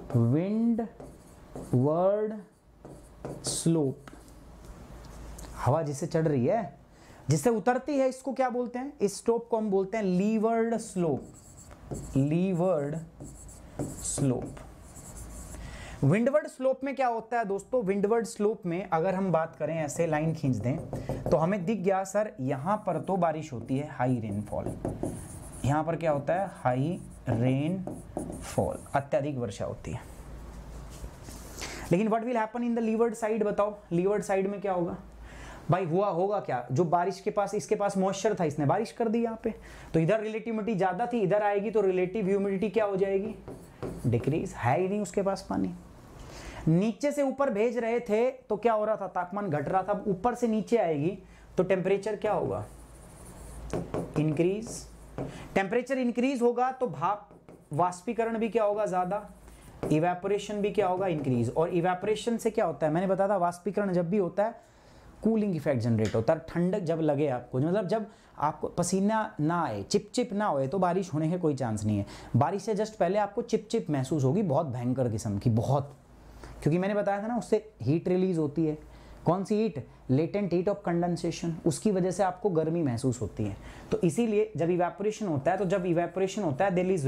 विंडवर्ड स्लोप। हवा जिससे चढ़ रही है, जिससे उतरती है, इसको क्या बोलते हैं, इस स्लोप को हम बोलते हैं leeward slope, leeward slope. Windward slope में क्या होता है दोस्तों, विंडवर्ड स्लोप में अगर हम बात करें, ऐसे लाइन खींच दें तो हमें दिख गया सर, यहां पर तो बारिश होती है, हाई रेनफॉल। यहां पर क्या होता है, हाई रेनफॉल, अत्यधिक वर्षा होती है। लेकिन what will happen in the leeward side, बताओ लीवर्ड साइड में क्या होगा भाई, हुआ होगा क्या, जो बारिश के पास, इसके पास मॉइस्चर था, इसने बारिश कर दी यहाँ पे, तो इधर रिलेटिविटी ज्यादा थी, इधर आएगी तो रिलेटिव ह्यूमिडिटी क्या हो जाएगी, डिक्रीज, है ही नहीं उसके पास पानी। नीचे से ऊपर भेज रहे थे तो क्या हो रहा था, तापमान घट रहा था, अब ऊपर से नीचे आएगी तो टेम्परेचर क्या होगा, इंक्रीज। टेम्परेचर इंक्रीज होगा तो भाप वाष्पीकरण भी क्या होगा, ज्यादा, इवेपोरेशन भी क्या होगा, इंक्रीज। और इवेपोरेशन से क्या होता है, मैंने बताया था, वाष्पीकरण जब भी होता है कूलिंग इफेक्ट जनरेट होता है, ठंडक जब लगे आपको, मतलब जब आपको पसीना ना आए, चिपचिप ना होए, तो बारिश होने के कोई चांस नहीं है। बारिश से जस्ट पहले आपको चिपचिप महसूस होगी, बहुत भयंकर किस्म की, बहुत, क्योंकि मैंने बताया था ना उससे हीट रिलीज होती है। कौन सी heat, latent heat of condensation, उसकी वजह से आपको गर्मी महसूस होती है। तो इसीलिए जब इवेपोरेशन होता है, तो जब इवेपोरेशन होता है देयर इज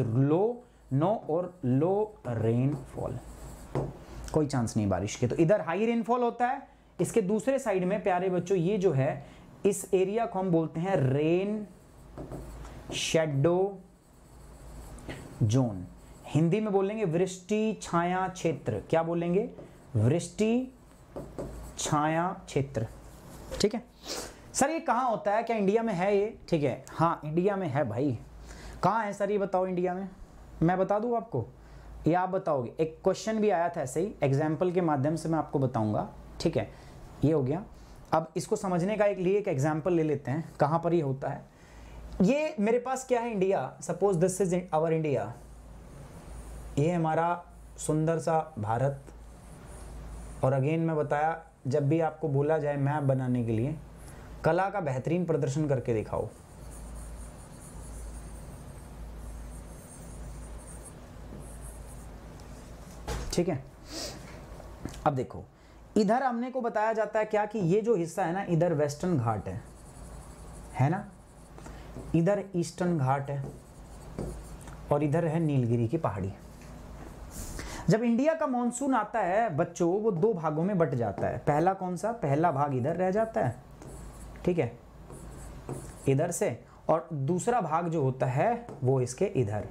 लो रेनफॉल, कोई चांस नहीं बारिश के। तो इधर हाई रेनफॉल होता है, इसके दूसरे साइड में प्यारे बच्चों ये जो है, इस एरिया को हम बोलते हैं रेन शेडो जोन, हिंदी में बोलेंगे वृष्टि छाया क्षेत्र। क्या बोलेंगे, वृष्टि छाया क्षेत्र, ठीक है। सर ये कहाँ होता है, क्या इंडिया में है ये, ठीक है, हाँ इंडिया में है भाई। कहाँ है सर ये बताओ, इंडिया में, मैं बता दूं आपको या आप बताओगे। एक क्वेश्चन भी आया था ऐसे ही, एग्जाम्पल के माध्यम से मैं आपको बताऊंगा, ठीक है। ये हो गया। अब इसको समझने का एक लिए एक एग्जाम्पल ले लेते हैं, कहाँ पर ये होता है। ये मेरे पास क्या है, India, suppose this is our India, ये हमारा सुंदर सा भारत। और अगेन मैं बताया, जब भी आपको बोला जाए मैप बनाने के लिए, कला का बेहतरीन प्रदर्शन करके दिखाओ। ठीक है, अब देखो, इधर हमने को बताया जाता है क्या, कि ये जो हिस्सा है ना, इधर वेस्टर्न घाट है ना, इधर ईस्टर्न घाट है, और इधर है नीलगिरी की पहाड़ी। जब इंडिया का मॉनसून आता है बच्चों, वो दो भागों में बट जाता है। पहला कौन सा, पहला भाग इधर रह जाता है, ठीक है, इधर से, और दूसरा भाग जो होता है वो इसके इधर।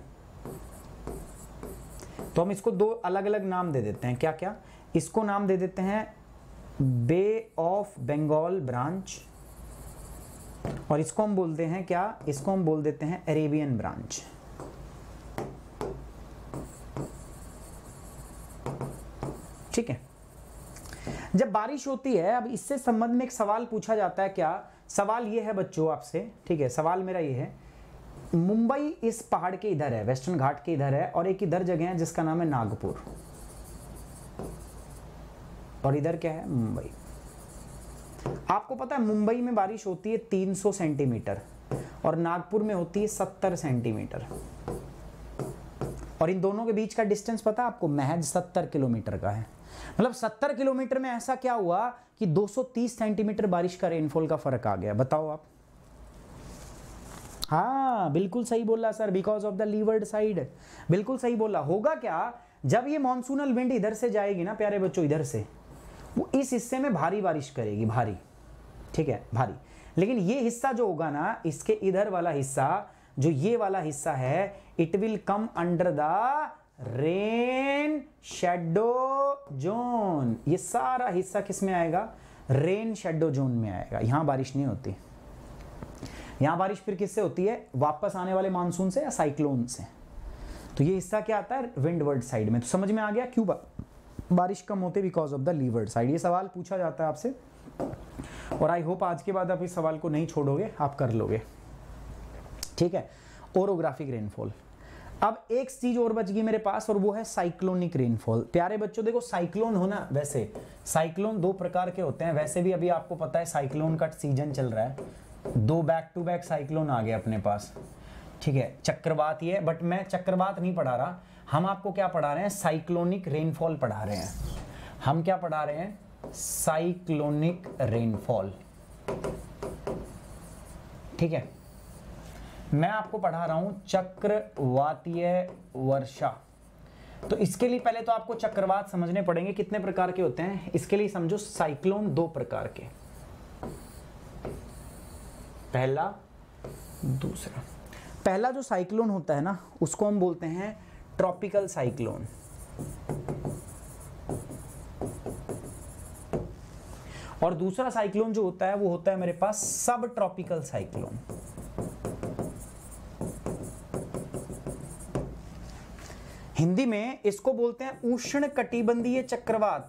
तो हम इसको दो अलग अलग नाम दे देते हैं, क्या क्या, इसको नाम दे देते हैं बे ऑफ बंगाल ब्रांच, और इसको हम बोलते हैं क्या, इसको हम बोल देते हैं अरेबियन ब्रांच। ठीक है। जब बारिश होती है, अब इससे संबंध में एक सवाल पूछा जाता है, क्या सवाल ये है बच्चों आपसे, ठीक है, सवाल मेरा ये है, मुंबई इस पहाड़ के इधर है, वेस्टर्न घाट के इधर है, और एक इधर जगह है जिसका नाम है नागपुर, और इधर क्या है, मुंबई। आपको पता है मुंबई में बारिश होती है 300 सेंटीमीटर और नागपुर में होती है 70 सेंटीमीटर, और इन दोनों के बीच का डिस्टेंस पता है आपको, महज 70 किलोमीटर का है। मतलब 70 किलोमीटर में ऐसा क्या हुआ कि 230 सेंटीमीटर बारिश का रेनफॉल का फर्क आ गया। बताओ आप। हाँ बिल्कुल सही बोला sir, because of the leeward side, बिल्कुल सही बोला। होगा क्या, जब ये मॉनसूनल विंड इधर से जाएगी ना प्यारे बच्चों, इधर से, वो इस हिस्से में भारी बारिश करेगी, भारी, ठीक है, भारी। लेकिन ये हिस्सा जो होगा ना, इसके इधर वाला हिस्सा, जो ये वाला हिस्सा है, it will come under the rain shadow zone. ये सारा हिस्सा किस में आएगा, रेन शेडो जोन में आएगा। यहां बारिश नहीं होती। यहां बारिश फिर किससे होती है, वापस आने वाले मानसून से या साइक्लोन से। तो ये हिस्सा क्या आता है, विंडवर्ड साइड में। तो समझ में आ गया क्यों बारिश कम होती है, because of the leeward side. ये सवाल पूछा जाता है आपसे, और आई होप आज के बाद आप इस सवाल को नहीं छोड़ोगे, आप कर लोगे। ठीक है। Orographic rainfall. अब एक चीज और बच गई मेरे पास, और वो है साइक्लोनिक रेनफॉल। प्यारे बच्चों देखो, साइक्लोन होना, वैसे साइक्लोन दो प्रकार के होते हैं। वैसे भी अभी आपको पता है साइक्लोन का सीजन चल रहा है, 2 बैक टू बैक साइक्लोन आ गए अपने पास। ठीक है, चक्रवात ये, बट मैं चक्रवात नहीं पढ़ा रहा, हम आपको क्या पढ़ा रहे हैं, साइक्लोनिक रेनफॉल पढ़ा रहे हैं। हम क्या पढ़ा रहे हैं, साइक्लोनिक रेनफॉल। ठीक है, मैं आपको पढ़ा रहा हूं चक्रवातीय वर्षा। तो इसके लिए पहले तो आपको चक्रवात समझने पड़ेंगे, कितने प्रकार के होते हैं। इसके लिए समझो साइक्लोन 2 प्रकार के, पहला दूसरा। पहला जो साइक्लोन होता है ना, उसको हम बोलते हैं ट्रॉपिकल साइक्लोन। और दूसरा साइक्लोन जो होता है वो होता है मेरे पास सब ट्रॉपिकल साइक्लोन। हिंदी में इसको बोलते हैं उष्ण कटिबंधीय चक्रवात।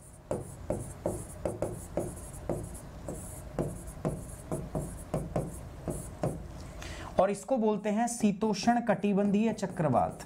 और इसको बोलते हैं शीतोष्ण कटिबंधीय चक्रवात।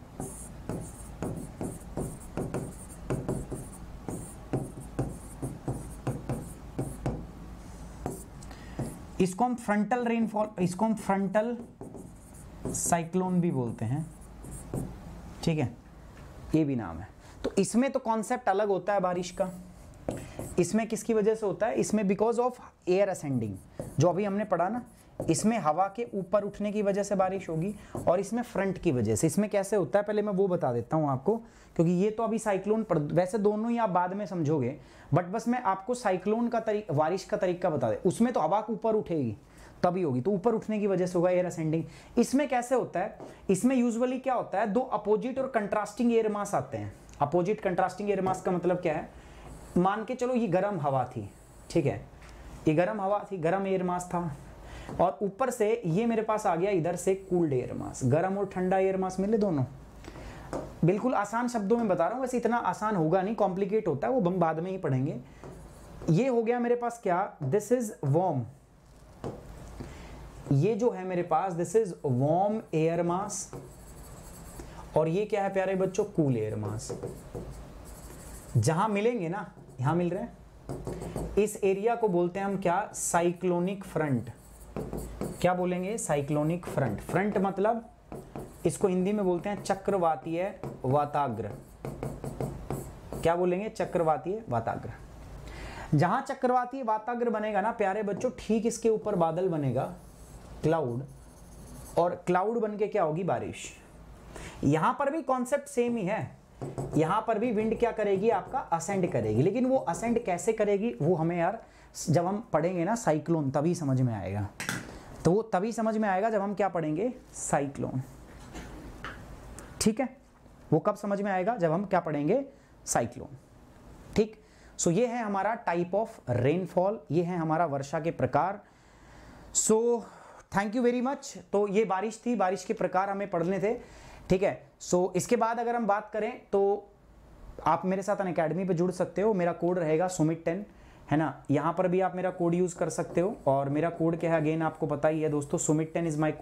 इसको हम फ्रंटल रेनफॉल, इसको हम फ्रंटल साइक्लोन भी बोलते हैं। ठीक है, ये भी नाम है। तो इसमें तो कॉन्सेप्ट अलग होता है बारिश का। इसमें किसकी वजह से होता है, इसमें बिकॉज ऑफ एयर असेंडिंग, जो अभी हमने पढ़ा ना, इसमें हवा के ऊपर उठने की वजह से बारिश होगी, और इसमें फ्रंट की वजह से। इसमें कैसे होता है पहले मैं वो बता देता हूं आपको, क्योंकि ये तो अभी साइक्लोन वैसे दोनों ही आप बाद में समझोगे, बट बस मैं आपको साइक्लोन का बारिश का तरीका बता दे। उसमें तो हवा के ऊपर उठेगी तभी होगी, तो ऊपर उठने की वजह से होगा एयर असेंडिंग। इसमें कैसे होता है, इसमें यूजुअली क्या होता है, 2 अपोजिट और कंट्रास्टिंग एयर मास आते हैं। अपोजिट कंट्रास्टिंग एयर मास का मतलब क्या है, मान के चलो ये गर्म हवा थी, ठीक है, ये गर्म हवा थी, गर्म एयर मास था, और ऊपर से ये मेरे पास आ गया इधर से कूल्ड एयर मास। गर्म और ठंडा एयर मास मिले दोनों। बिल्कुल आसान शब्दों में बता रहा हूं, वैसे इतना आसान होगा नहीं, कॉम्प्लिकेट होता है, वो हम बाद में ही पढ़ेंगे। ये हो गया मेरे पास क्या, दिस इज वार्म, ये जो है मेरे पास this is warm air mass, और ये क्या है प्यारे बच्चों, कूल एयर मास। जहां मिलेंगे ना, यहां मिल रहे हैं, इस एरिया को बोलते हैं हम क्या, साइक्लोनिक फ्रंट। क्या बोलेंगे, साइक्लोनिक फ्रंट। फ्रंट मतलब इसको हिंदी में बोलते हैं चक्रवातीय वाताग्र। क्या बोलेंगे, चक्रवातीय वाताग्र। जहां चक्रवातीय वाताग्र बनेगा ना प्यारे बच्चों, ठीक इसके ऊपर बादल बनेगा, क्लाउड, और क्लाउड बन के क्या होगी, बारिश। यहां पर भी कॉन्सेप्ट सेम ही है, यहां पर भी विंड क्या करेगी, आपका असेंड करेगी। लेकिन वो असेंड कैसे करेगी वो हमें यार जब हम पढ़ेंगे ना साइक्लोन, तभी समझ में आएगा। तो वो तभी समझ में आएगा जब हम क्या पढ़ेंगे, साइक्लोन। ठीक है, वो कब समझ में आएगा, जब हम क्या पढ़ेंगे, साइक्लोन। ठीक, सो ये है हमारा टाइप ऑफ रेनफॉल, ये है हमारा वर्षा के प्रकार। So thank you very much. तो ये बारिश थी, बारिश के प्रकार हमें पढ़ने थे, ठीक है। सो इसके बाद अगर हम बात करें तो आप मेरे साथ अनअकैडमी पे जुड़ सकते हो, मेरा कोड रहेगा सुमित10, है ना। यहाँ पर भी आप मेरा कोड यूज़ कर सकते हो, और मेरा कोड क्या है अगेन आपको पता ही है दोस्तों, सुमित10 इज़ माई